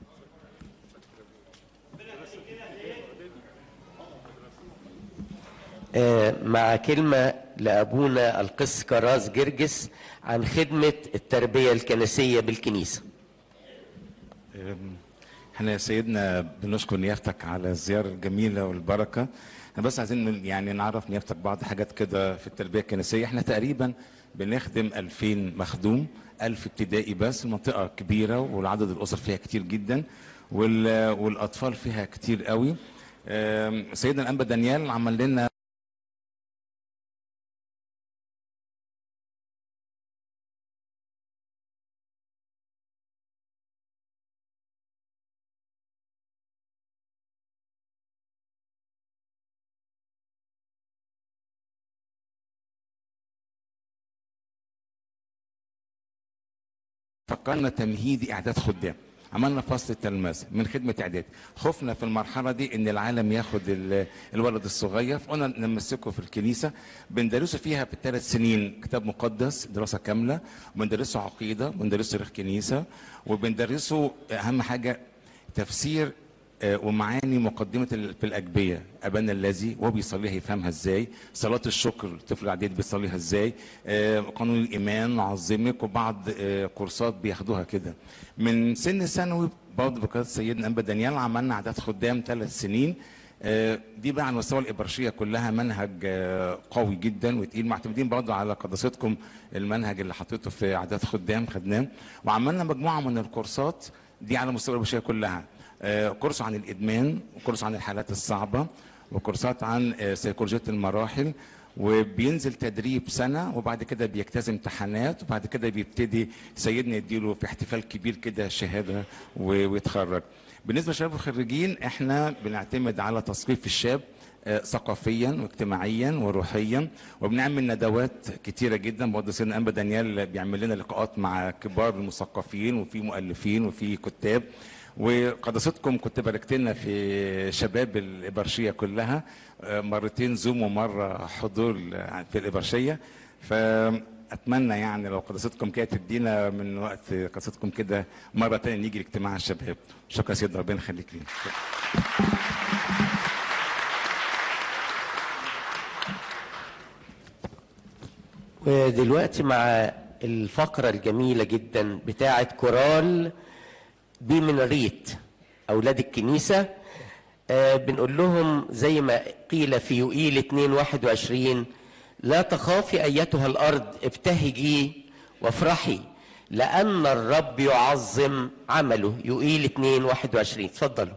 مع كلمة لأبونا القس كراس جرجس عن خدمة التربية الكنسية بالكنيسة. احنا يا سيدنا بنشكر نيافتك على الزيارة الجميلة والبركة. احنا بس عايزين يعني نعرف نيافتك بعض حاجات كده في التربية الكنسية. احنا تقريبا بنخدم ألفين مخدوم، ألف ابتدائي بس. المنطقة كبيرة والعدد الأسر فيها كتير جدا والأطفال فيها كتير قوي. سيدنا الأنبا دانيال عمل لنا فكرنا تمهيدي اعداد خدام. عملنا فصل التلمذة من خدمه اعداد. خفنا في المرحله دي ان العالم ياخد الولد الصغير، فقلنا نمسكه في الكنيسه. بندرسه فيها في الثلاث سنين كتاب مقدس دراسه كامله، وبندرسه عقيده، وبندرسه تاريخ كنيسه، وبندرسه اهم حاجه تفسير ومعاني مقدمه في الاجبيه. ابانا الذي وهو بيصليها يفهمها ازاي، صلاه الشكر الطفل العديد بيصليها ازاي، قانون الايمان نعظمك، وبعض كورسات بياخدوها كده. من سن ثانوي برضه بقياده سيدنا انبا دانيال عملنا اعداد خدام ثلاث سنين. دي بقى على مستوى الابرشيه كلها منهج قوي جدا وتقيل، معتمدين برضه على قداستكم المنهج اللي حطيته في اعداد خدام خدناه. وعملنا مجموعه من الكورسات دي على مستوى الابرشيه كلها. كورس عن الادمان، وكورس عن الحالات الصعبه، وكورسات عن سيكولوجيه المراحل، وبينزل تدريب سنه وبعد كده بيجتاز امتحانات، وبعد كده بيبتدي سيدنا يديله في احتفال كبير كده شهاده ويتخرج. بالنسبه للشباب الخريجين احنا بنعتمد على تثقيف الشاب آه، ثقافيا واجتماعيا وروحيا، وبنعمل ندوات كتيره جدا. برضه سيدنا انبا دانيال بيعمل لنا لقاءات مع كبار المثقفين وفي مؤلفين وفي كتاب، وقداستكم كنت باركت لنا في شباب الإبرشية كلها آه، مرتين زوم ومره حضور في الإبرشية. فأتمنى يعني لو قداستكم كده تدينا من وقت قداستكم كده مرة تانية نيجي لاجتماع الشباب. شكرا يا سيدنا، ربنا يخليك لينا. ودلوقتي مع الفقرة الجميلة جدا بتاعة كورال بمنريت أولاد الكنيسة. آه بنقول لهم زي ما قيل في يوئيل اتنين واحد وعشرين: لا تخافي أيتها الأرض، ابتهجي وافرحي لأن الرب يعظم عمله. يوئيل اتنين واحد وعشرين. اتفضلوا.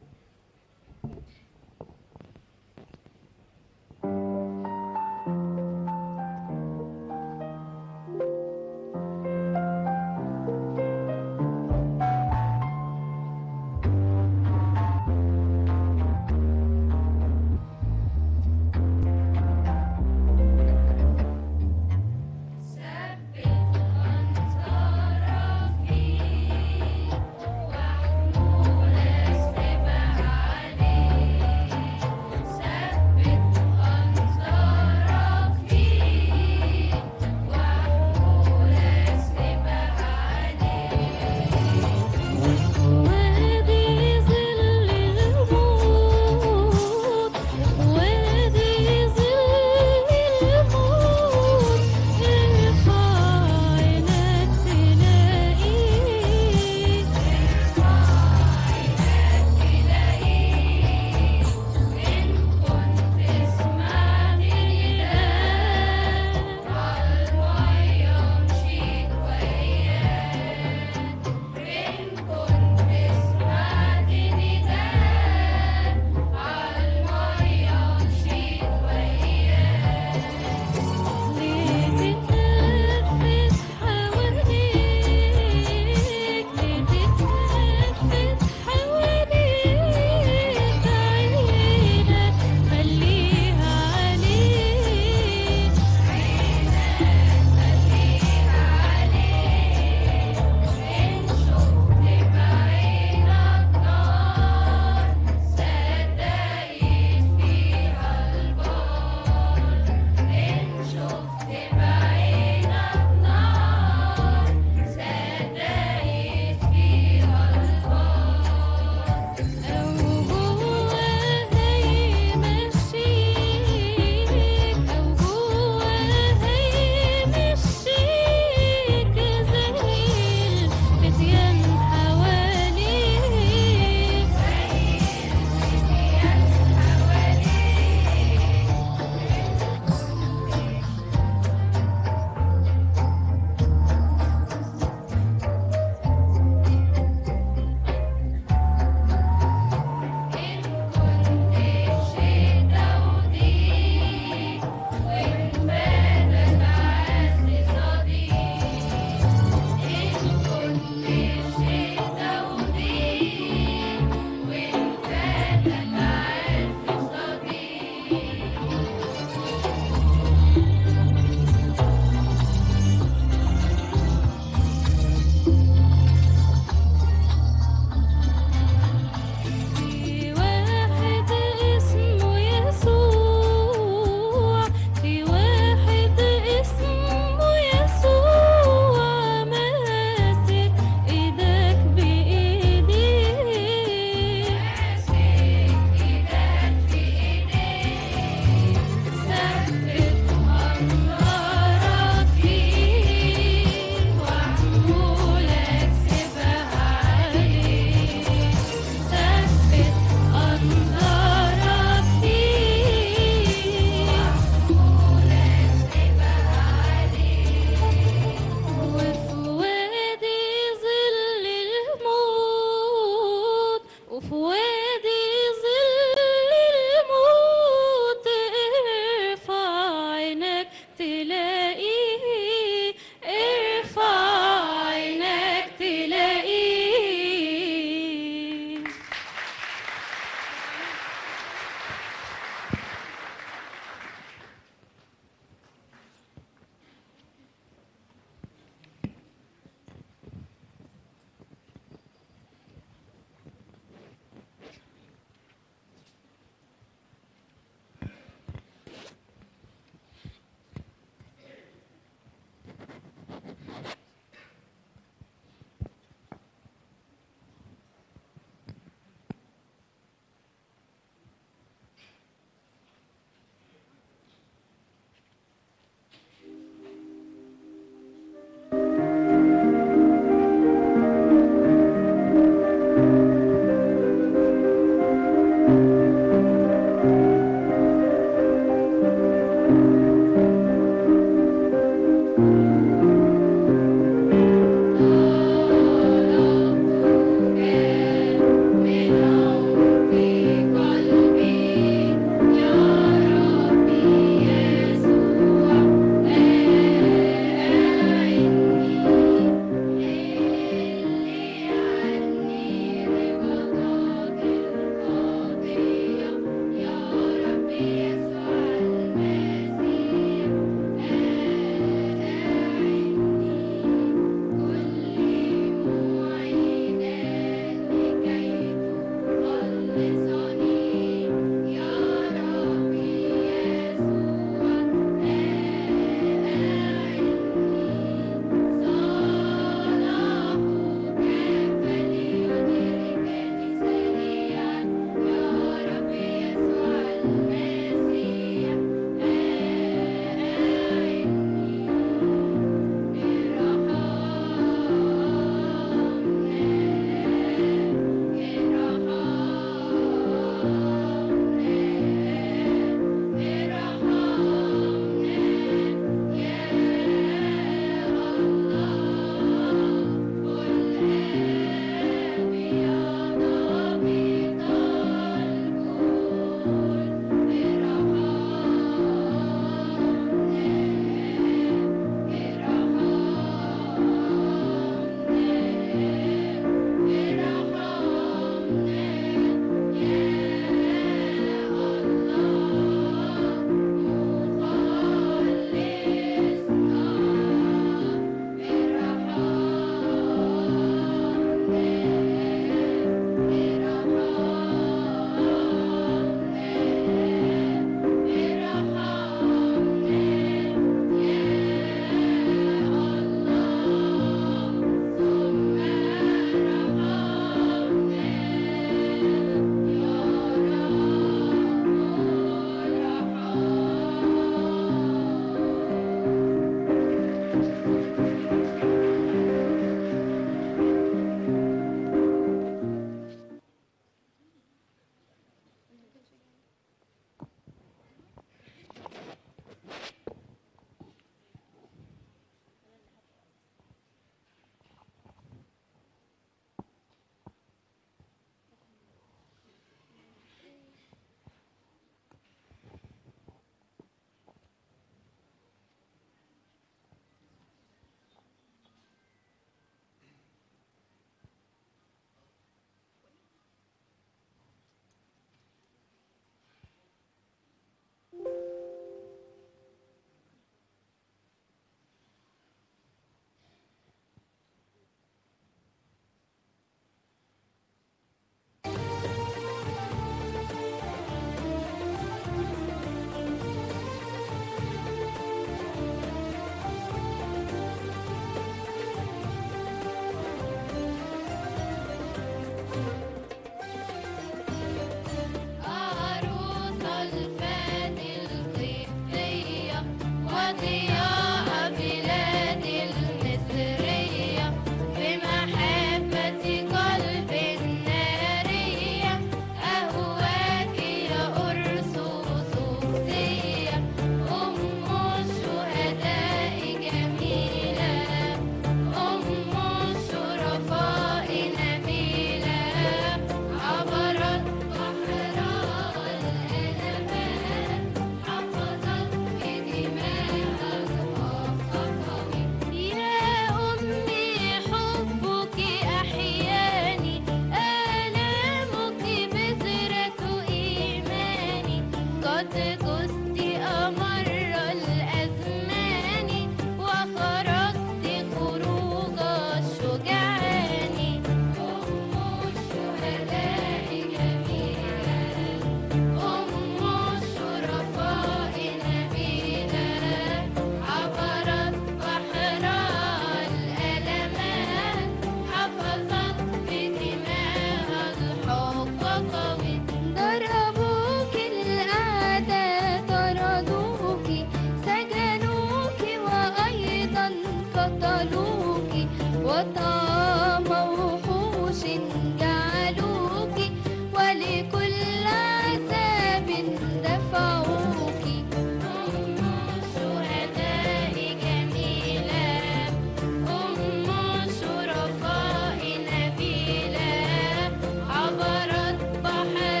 فضلوك وطعام وحوش جعلوك ولكل عذاب دفعوك. أم الشهداء جميلة أم الشرفاء نبيلة عبرت بحر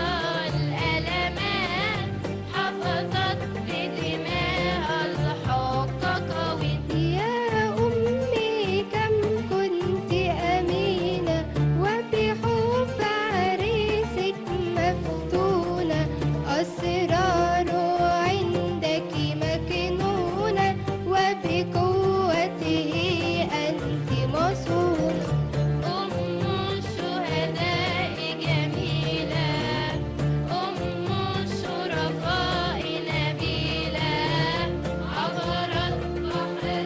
الألمات حفظت بدماء الحق قويت. يا أمي كم كنت أمينة وبحب عريسك مفتونة أسرار عندك مكنونة وبقوته أنت مصونة. أم الشهداء جميلة أم الشرفاء نبيلة عبرت بحر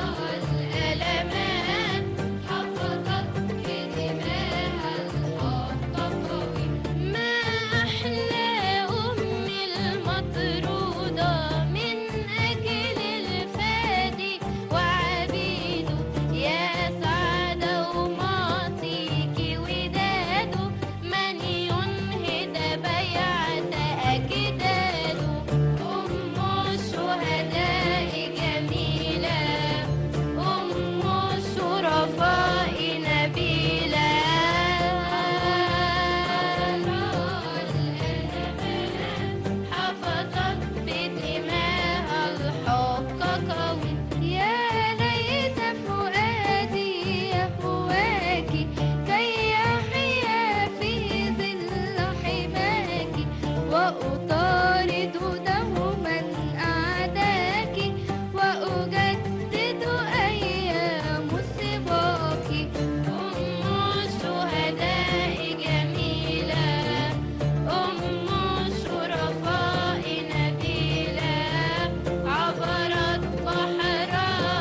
الألمات حفظت بدماء الحق قوي. ما أحلى أمي المطرودة من أجل الفادي وعبيده يا سعد ومعطيك وداده من ينهد بيعة أجداده. أم الشهداء جميلة أم الشرفاء نبيلة حفظت بدماء الحق قوي. يا ليت فؤادي يهواك كي يحيا في ظل حماك وأطارد دوما أعداك وأجدد أيام سباك. أم الشهداء جميلة أم الشرفاء نبيلة عبرت بحر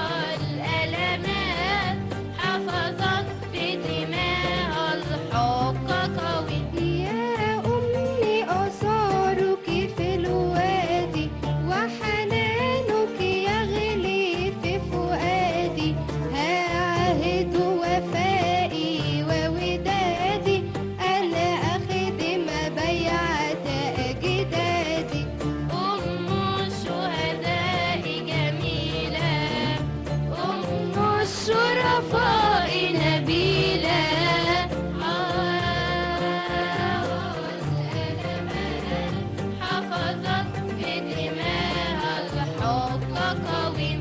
الألمات حفظت بدماء الحق قوي. يا أمي آثارك في الوادي وحنانك يغلي في فؤادي ها عهد وفائي وودادي أنا أخدم بيعة أجدادي. أم الشهداء جميلة أم الشرفاء نبيلة حفظت بدماء الحق قوي.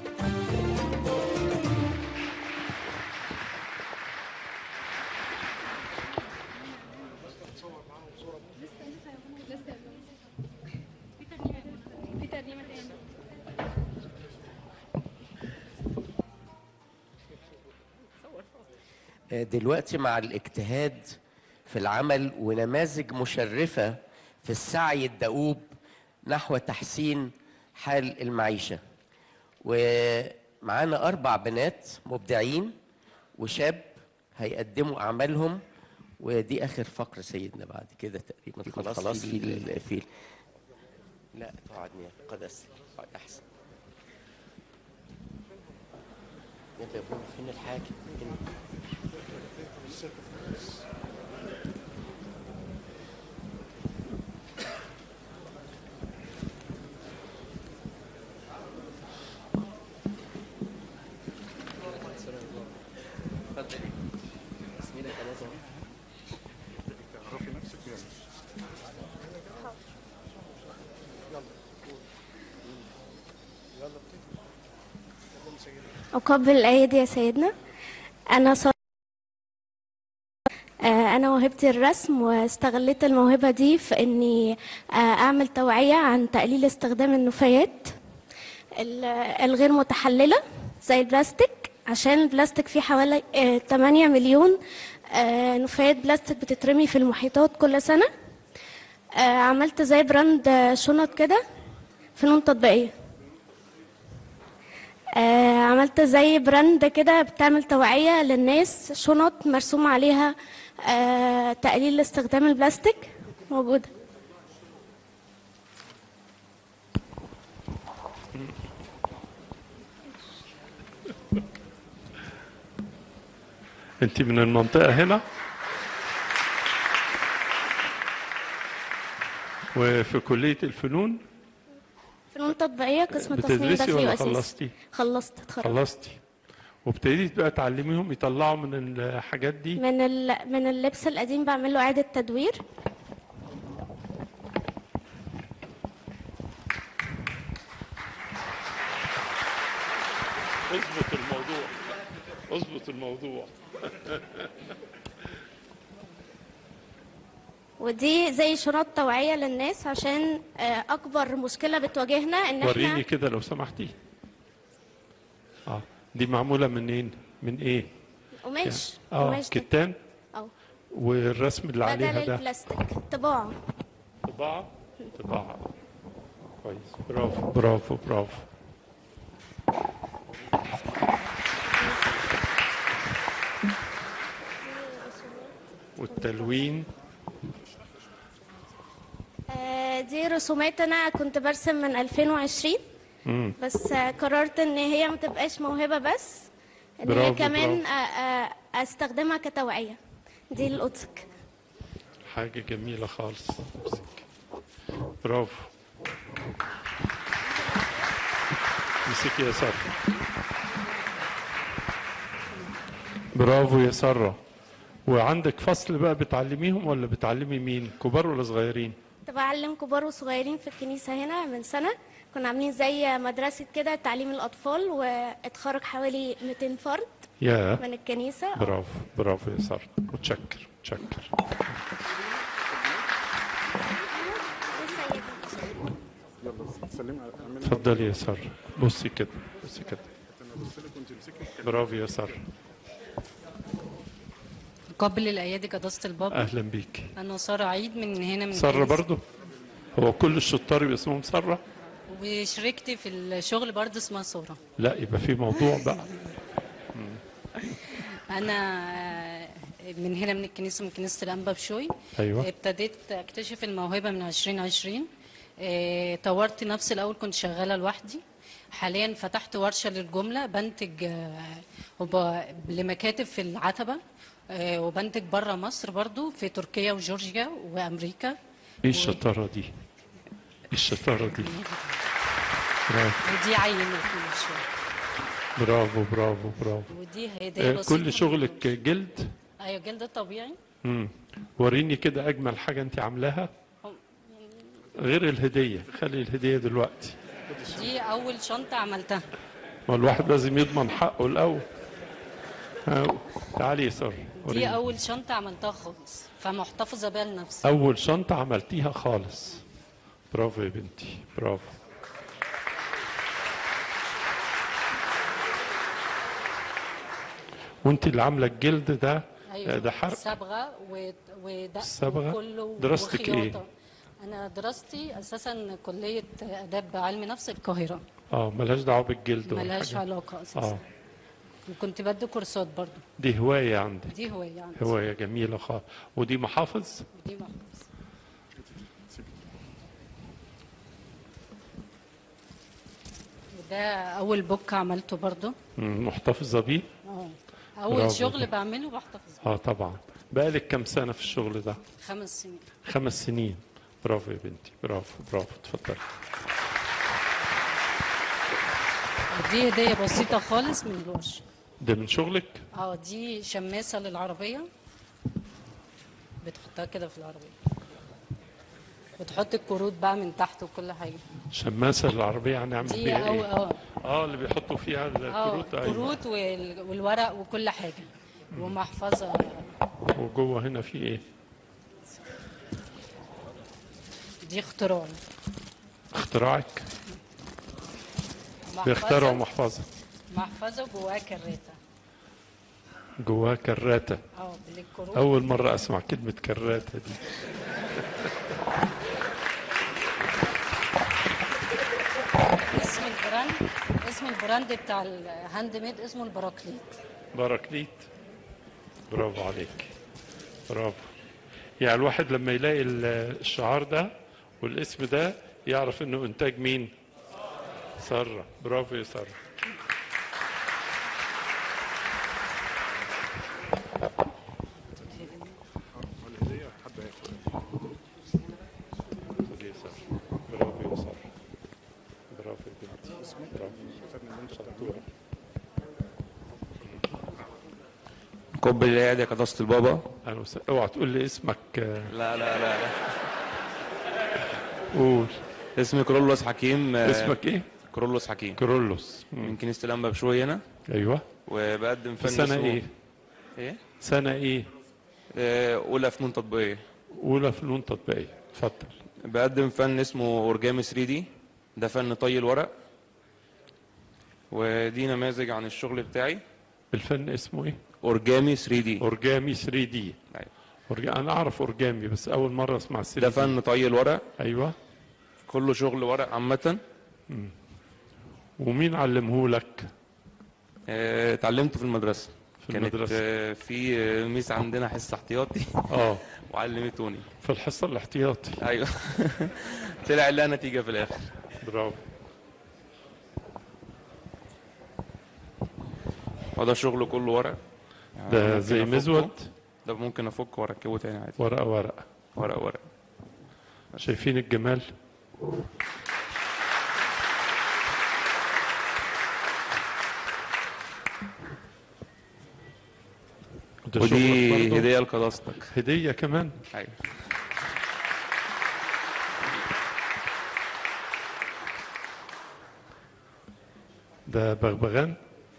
دلوقتي مع الاجتهاد في العمل ونماذج مشرفة في السعي الدؤوب نحو تحسين حال المعيشة، ومعانا أربع بنات مبدعين وشاب هيقدموا أعمالهم، ودي آخر فقرة سيدنا. بعد كده تقريبا خلاص خلاص في ال- في ال- لا تقعد يا قدس اقعد أحسن. يلا يا بابا فين الحاجة؟ فين؟ اتفضلي. اسمينا ثلاثة. تعرفي نفسك يلا. أقبل الأيدي يا سيدنا. أنا ص... أنا موهبتي الرسم، واستغلت الموهبة دي في إني أعمل توعية عن تقليل استخدام النفايات الغير متحللة زي البلاستيك، عشان البلاستيك فيه حوالي ثمانية مليون نفايات بلاستيك بتترمي في المحيطات كل سنة. عملت زي براند شنط كده فنون تطبيقية. آه عملت زي براند كده بتعمل توعية للناس، شنط مرسوم عليها آه تقليل استخدام البلاستيك موجودة. انت من المنطقة هنا؟ وفي كلية الفنون؟ فنون تطبيقية قسم تصميم بتدرسي داخلي ولا وأساسي. خلصتي؟ خلصت اتخرجت. خلصتي وابتديت بقى تعلميهم يطلعوا من الحاجات دي؟ من ال... من اللبس القديم بعمل له إعادة تدوير. اظبط الموضوع اظبط الموضوع. ودي زي شنط توعية للناس عشان آه، أكبر مشكلة بتواجهنا إن وريني إحنا كده لو سمحتي. اه دي معمولة منين؟ من ايه؟ قماش. اه قماش ده. كتان. أو والرسم اللي عليها بدل ده البلاستيك طباعة. طباعة. طباعة كويس. برافو برافو برافو. والتلوين. آه، دي رسومات أنا كنت برسم من ألفين وعشرين. مم. بس آه، قررت إن هي ما تبقاش موهبة بس، إن هي برافو، كمان برافو. آه، آه، أستخدمها كتوعية. دي القدسك. حاجة جميلة خالص. برافو. مسكي يا سارة. برافو يا سارة. وعندك فصل بقى بتعلميهم ولا بتعلمي مين؟ كبار ولا صغيرين؟ كنت بعلم كبار وصغيرين في الكنيسة هنا من سنة. كنا عاملين زي مدرسة كده تعليم الأطفال، واتخرج حوالي مئتين فرد يا من الكنيسة. برافو برافو يا سارة. متشكر متشكر. اتفضلي يا سارة. بصي كده بصي كده. برافو يا سارة. قبل الايادي قداسه البابا. اهلا بيك. انا ساره عيد من هنا من سارة الكنيسة. برضو؟ هو كل الشطار يبقى اسمهم سارة؟ وشريكتي في الشغل برضه اسمها ساره. لا يبقى في موضوع بقى. انا من هنا من الكنيسه من كنيسه الانبا بشوي. أيوة. ابتديت اكتشف الموهبه من ألفين وعشرين. اه، طورت نفسي. الاول كنت شغاله لوحدي. حاليا فتحت ورشه للجمله بنتج اه، وب- لمكاتب في العتبه. اه، وبنتج بره مصر برضو في تركيا وجورجيا وامريكا. ايه الشطارة دي؟ ايه الشطارة دي؟ برافو ودي عينه كل شويه. برافو برافو برافو. ودي هديه آه، بسيطه. كل شغلك جلد؟ ايوه جلد طبيعي. امم وريني كده اجمل حاجة انت عاملاها غير الهدية. خلي الهدية دلوقتي. دي اول شنطه عملتها. ما الواحد لازم يضمن حقه الاول. آه، تعالي يا سارة. دي وريني. اول شنطه عملتها خالص، فمحتفظه بيها لنفسي. اول شنطة عملتيها خالص. برافو يا بنتي برافو. وانت اللي عامله الجلد ده؟ ايوه ده حرق. صبغه و- ودق الصبغة؟ وكله دراستك إيه؟ وخياطة. انا دراستي اساسا كليه اداب علم نفس القاهره. اه ملهاش دعوه بالجلد ولا ملهاش حاجة. علاقه اساسا. اه وكنت بدي كورسات برضو. دي هوايه عندك؟ دي هوايه عندي. هوايه جميله خالص. ودي محافظ؟ دي محفظ. وده اول بوك عملته برضو. مم، محتفظه بيه؟ اه اول برافو. شغل بعمله بحتفظ بيه. اه طبعا. بقالك كام سنه في الشغل ده؟ خمس سنين. خمس سنين. برافو يا بنتي برافو برافو. اتفضلي. دي هديه بسيطه خالص من الورشه. ده من شغلك؟ اه دي شماسه للعربيه. بتحطها كده في العربيه. بتحط الكروت بقى من تحت وكل حاجه. شماسه للعربيه هنعمل دي بيها أو ايه؟ اه اه اللي بيحطوا فيها اه الكروت. ايوه. كروت وال- والورق وكل حاجه. ومحفظه. وجوه هنا في ايه؟ دي اختراعي. اختراعك؟ محفظة- بيخترعوا محفظه. محفظه جواها كراته. جواها كراته. اه بالكروت. اول مره اسمع كلمه كراته دي. اسم البراند اسم البراند بتاع الهاند ميد اسمه البراكليت. باراكليت. برافو عليك. برافو. يعني الواحد لما يلاقي ال- الشعار ده والاسم ده يعرف انه انتاج مين؟ سارة. برافو يا سارة. قبل العيادة يا قداسة البابا. اهلا وسهلا. اوعى تقول لي اسمك. لا لا لا لا. قول. اسمي كرولوس حكيم. اسمك ايه؟ كرولوس حكيم. كرولوس. من كنيسة الأنبا بشوي هنا. ايوه. وبقدم فن. سنة اسمه- ايه؟ ايه؟ سنة ايه؟ آه، أولى فنون تطبيقية. أولى فنون تطبيقية. اتفضل. بقدم فن اسمه أورجامي ثري دي. ده فن طي الورق. ودي نماذج عن الشغل بتاعي. الفن اسمه ايه؟ أورجامي ثري دي. اورجامي ثري دي. أيوة. أورج... انا اعرف اورجامي بس اول مرة اسمع ثري دي. ده فن طي الورق. ايوه. كله شغل ورق عامة. مم. ومين علمه لك؟ آه، اتعلمته في المدرسة. في كانت المدرسة. آه، في آه، ميس عندنا حصة احتياطي. اه. وعلمتوني. في الحصة الاحتياطي. ايوه. طلع لها نتيجة في الآخر. برافو. وده شغله كله ورق. يعني ده ممكن زي أفكه. مزود؟ ده ممكن افكه واركبه تاني عادي. ورقة ورقة. ورقة ورقة. شايفين الجمال؟ وده شغلك ودي برضه؟ هدية لقداستك. هدية كمان؟ ايوه. ده بغبغان؟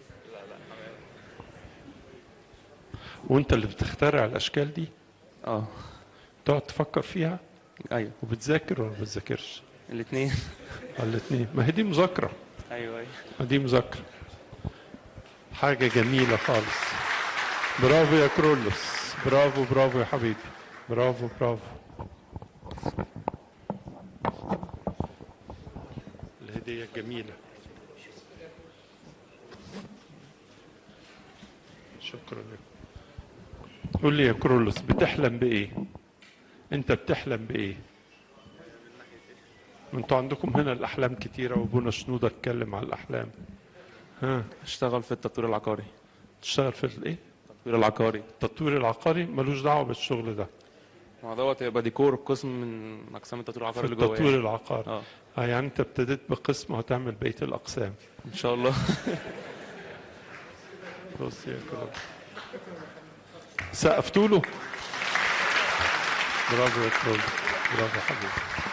وانت اللي بتخترع الاشكال دي؟ اه. تقعد تفكر فيها؟ ايوه. وبتذاكر ولا ما بتذاكرش؟ الاثنين. الاثنين. ما هي دي مذاكرة. ايوه ايوه. ما دي مذاكرة. حاجة جميلة خالص. برافو يا كرولوس. برافو برافو يا حبيبي. برافو برافو. الهدية الجميلة. شكرا لك. قول لي يا كرولوس بتحلم بإيه؟ أنت بتحلم بإيه؟ انتوا عندكم هنا الأحلام كتيرة وابونا شنودة اتكلم على الأحلام. ها. اشتغل في التطوير العقاري. تشتغل في الإيه؟ التطوير العقاري. التطوير العقاري ملوش دعوة بالشغل ده. ما دوت هيبقى ديكور قسم من اقسام التطوير العقاري في اللي جوه. التطوير يعني. العقاري. اه. اه يعني انت ابتديت بقسم وهتعمل بقية الأقسام. ان شاء الله. بص يا كرولوس. سقفتوا له؟ برافو يا كرولوس. برافو حبيبي.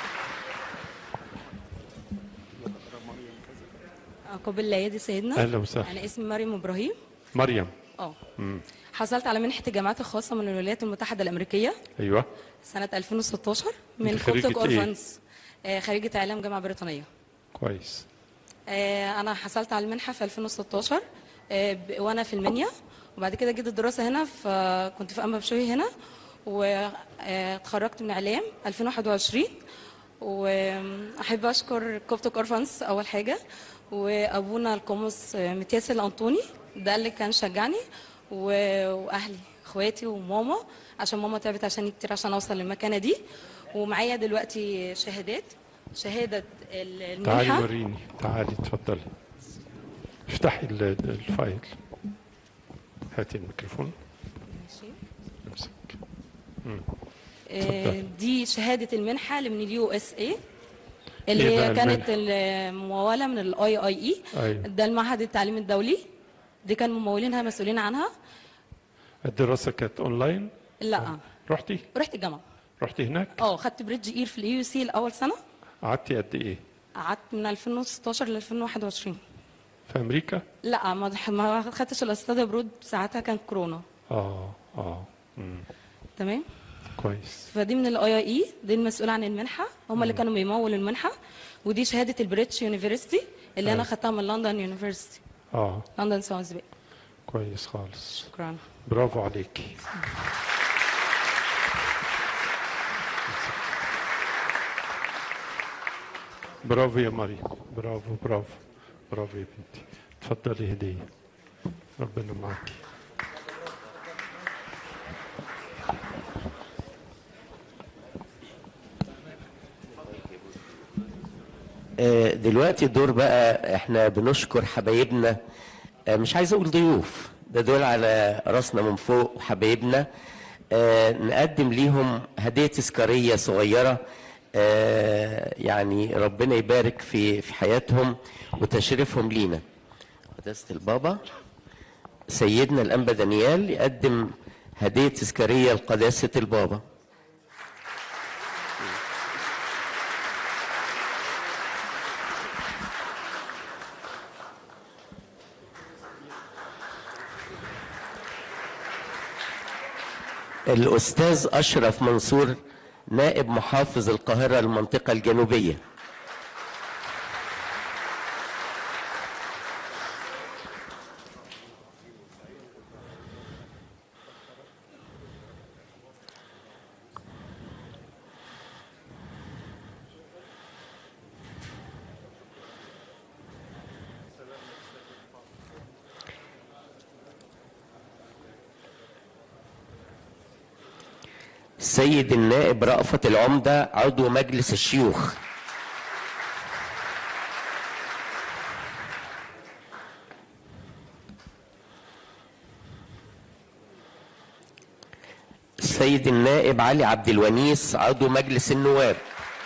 قبل الايادي سيدنا. أهلا وسهلا. انا اسمي مريم ابراهيم. مريم. اه. مم. حصلت على منحه الجامعات الخاصه من الولايات المتحده الامريكيه ايوه. سنه ألفين وستاشر من أنت خريجة كوبتك إيه؟ اورفانز. آه، خريجه اعلام جامعه بريطانيه. كويس. آه، انا حصلت على المنحه في ألفين وستاشر آه، ب- وانا في المنيا، وبعد كده جيت الدراسه هنا فكنت في انبا بشوي هنا، واتخرجت من اعلام ألفين وواحد وعشرين. واحب اشكر كوبتك اورفانز اول حاجه، وابونا القمص آه، متياس الانطوني، ده اللي كان شجعني، و- واهلي اخواتي وماما، عشان ماما تعبت عشان كتير عشان اوصل للمكانه دي. ومعايا دلوقتي شهادات، شهاده ال- تعالي المنحه. وريني. تعالي اتفضلي. افتحي ال- الفايل. هاتي الميكروفون. ماشي. امسك. مم. آه، اتفضلي. دي شهاده المنحه اللي من اليو اس اي، اللي إيه بقى هي كانت المنحة؟ المموله من الاي اي اي. أيوة. ده المعهد التعليمي الدولي، دي كان ممولينها مسؤولين عنها. الدراسة كانت اونلاين؟ لا، رحتي؟ رحت الجامعه. رحتي هناك؟ اه، خدت بريدج اير في الاي يو سي الاول سنه، قعدتي قد ايه؟ قعدت من ألفين وستاشر ل ألفين وواحد وعشرين. في امريكا؟ لا، ما ما خدتش الاستاذ برود، ساعتها كان كورونا. اه اه. مم. تمام. كويس. فدي من الاي اي اي، دي المسؤول عن المنحه، هم اللي كانوا بيمولوا المنحه. ودي شهاده البريتش يونيفرستي اللي انا أيوة. خدتها من لندن يونيفرستي، اه لندن ساوث باي. كويس خالص. شكرا. برافو عليكي. برافو يا مريم. برافو برافو برافو يا بنتي. اتفضلي هدية. ربنا معاكي. آه، دلوقتي الدور بقى احنا بنشكر حبايبنا، آه، مش عايز اقول ضيوف، ده دول على راسنا من فوق حبايبنا، آه، نقدم ليهم هدية تذكارية صغيرة، آه، يعني ربنا يبارك في في حياتهم وتشريفهم لينا. قداسة البابا سيدنا الأنبا دانيال يقدم هدية تذكارية لقداسة البابا. الأستاذ أشرف منصور نائب محافظ القاهرة المنطقة الجنوبية. السيد النائب رأفت العمدة عضو مجلس الشيوخ. السيد النائب علي عبد الونيس عضو مجلس النواب.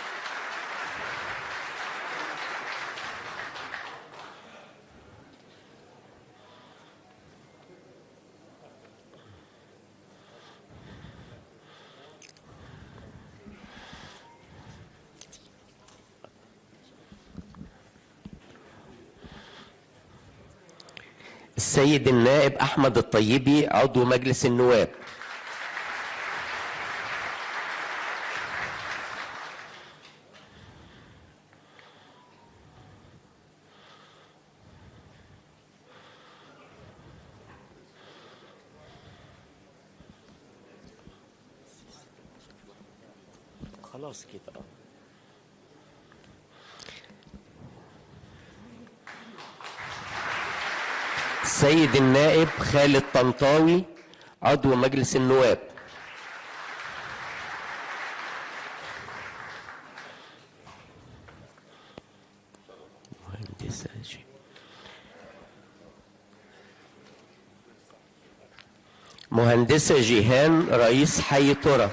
السيد النائب أحمد الطيبي عضو مجلس النواب. خلاص كده. السيد النائب خالد طنطاوي عضو مجلس النواب. مهندسة جيهان رئيس حي ترى.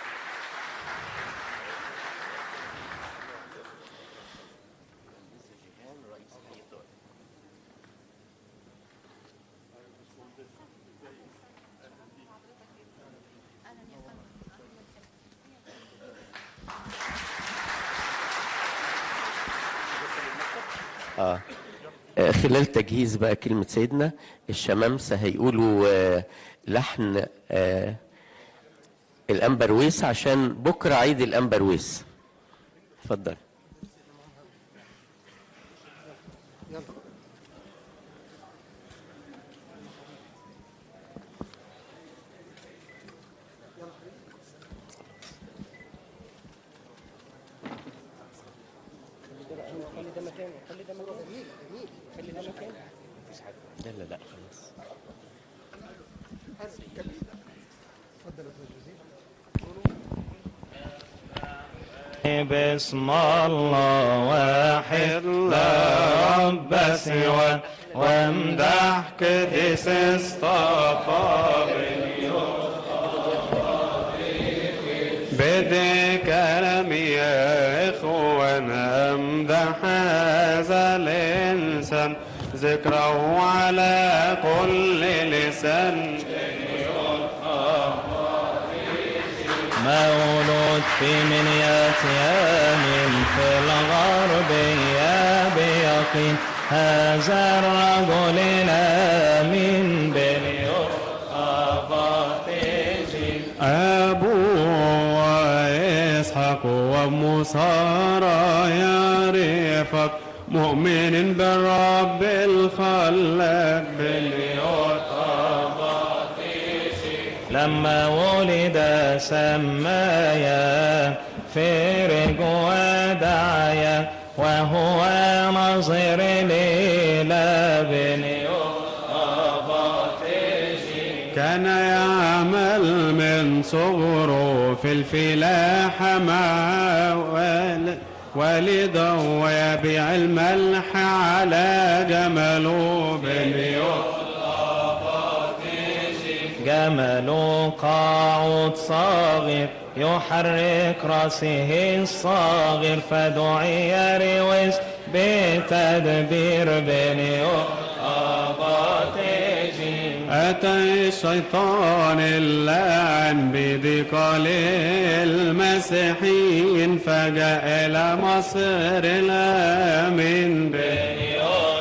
آه. خلال تجهيز بقى كلمة سيدنا الشمامسة هيقولوا آه لحن آه الأنبرويس عشان بكرة عيد الأنبرويس. اتفضل. لا لا لا خلاص. بسم الله واحد لا رب سوى وامدح قديس اصطفى بدي كلامي يا اخوان امدح هذا الانسان ذكره على كل لسان مولود في منيات يمين في الغربية بيقين هذا الرجل الأمين بني أفاطيجي أبوه إسحاق وأم سارة يعرفك مؤمن بالرب الخلاق باليوت أفاطيجي لما ولد سمايا فرج ودعيا وهو نظير ليلى بنيوت أفاطيجي كان يعمل من صغره في الفلاحة مع والد والده ويبيع الملح على جمله بنيوت أفاطيجي جمله قاعد صاغر يحرك رأسه الصاغر فدعي رويس بتدبير بنيوت أفاطيجي أتى الشيطان اللاعن بثقل المسيحيين فجاء إلى مصر الآمن به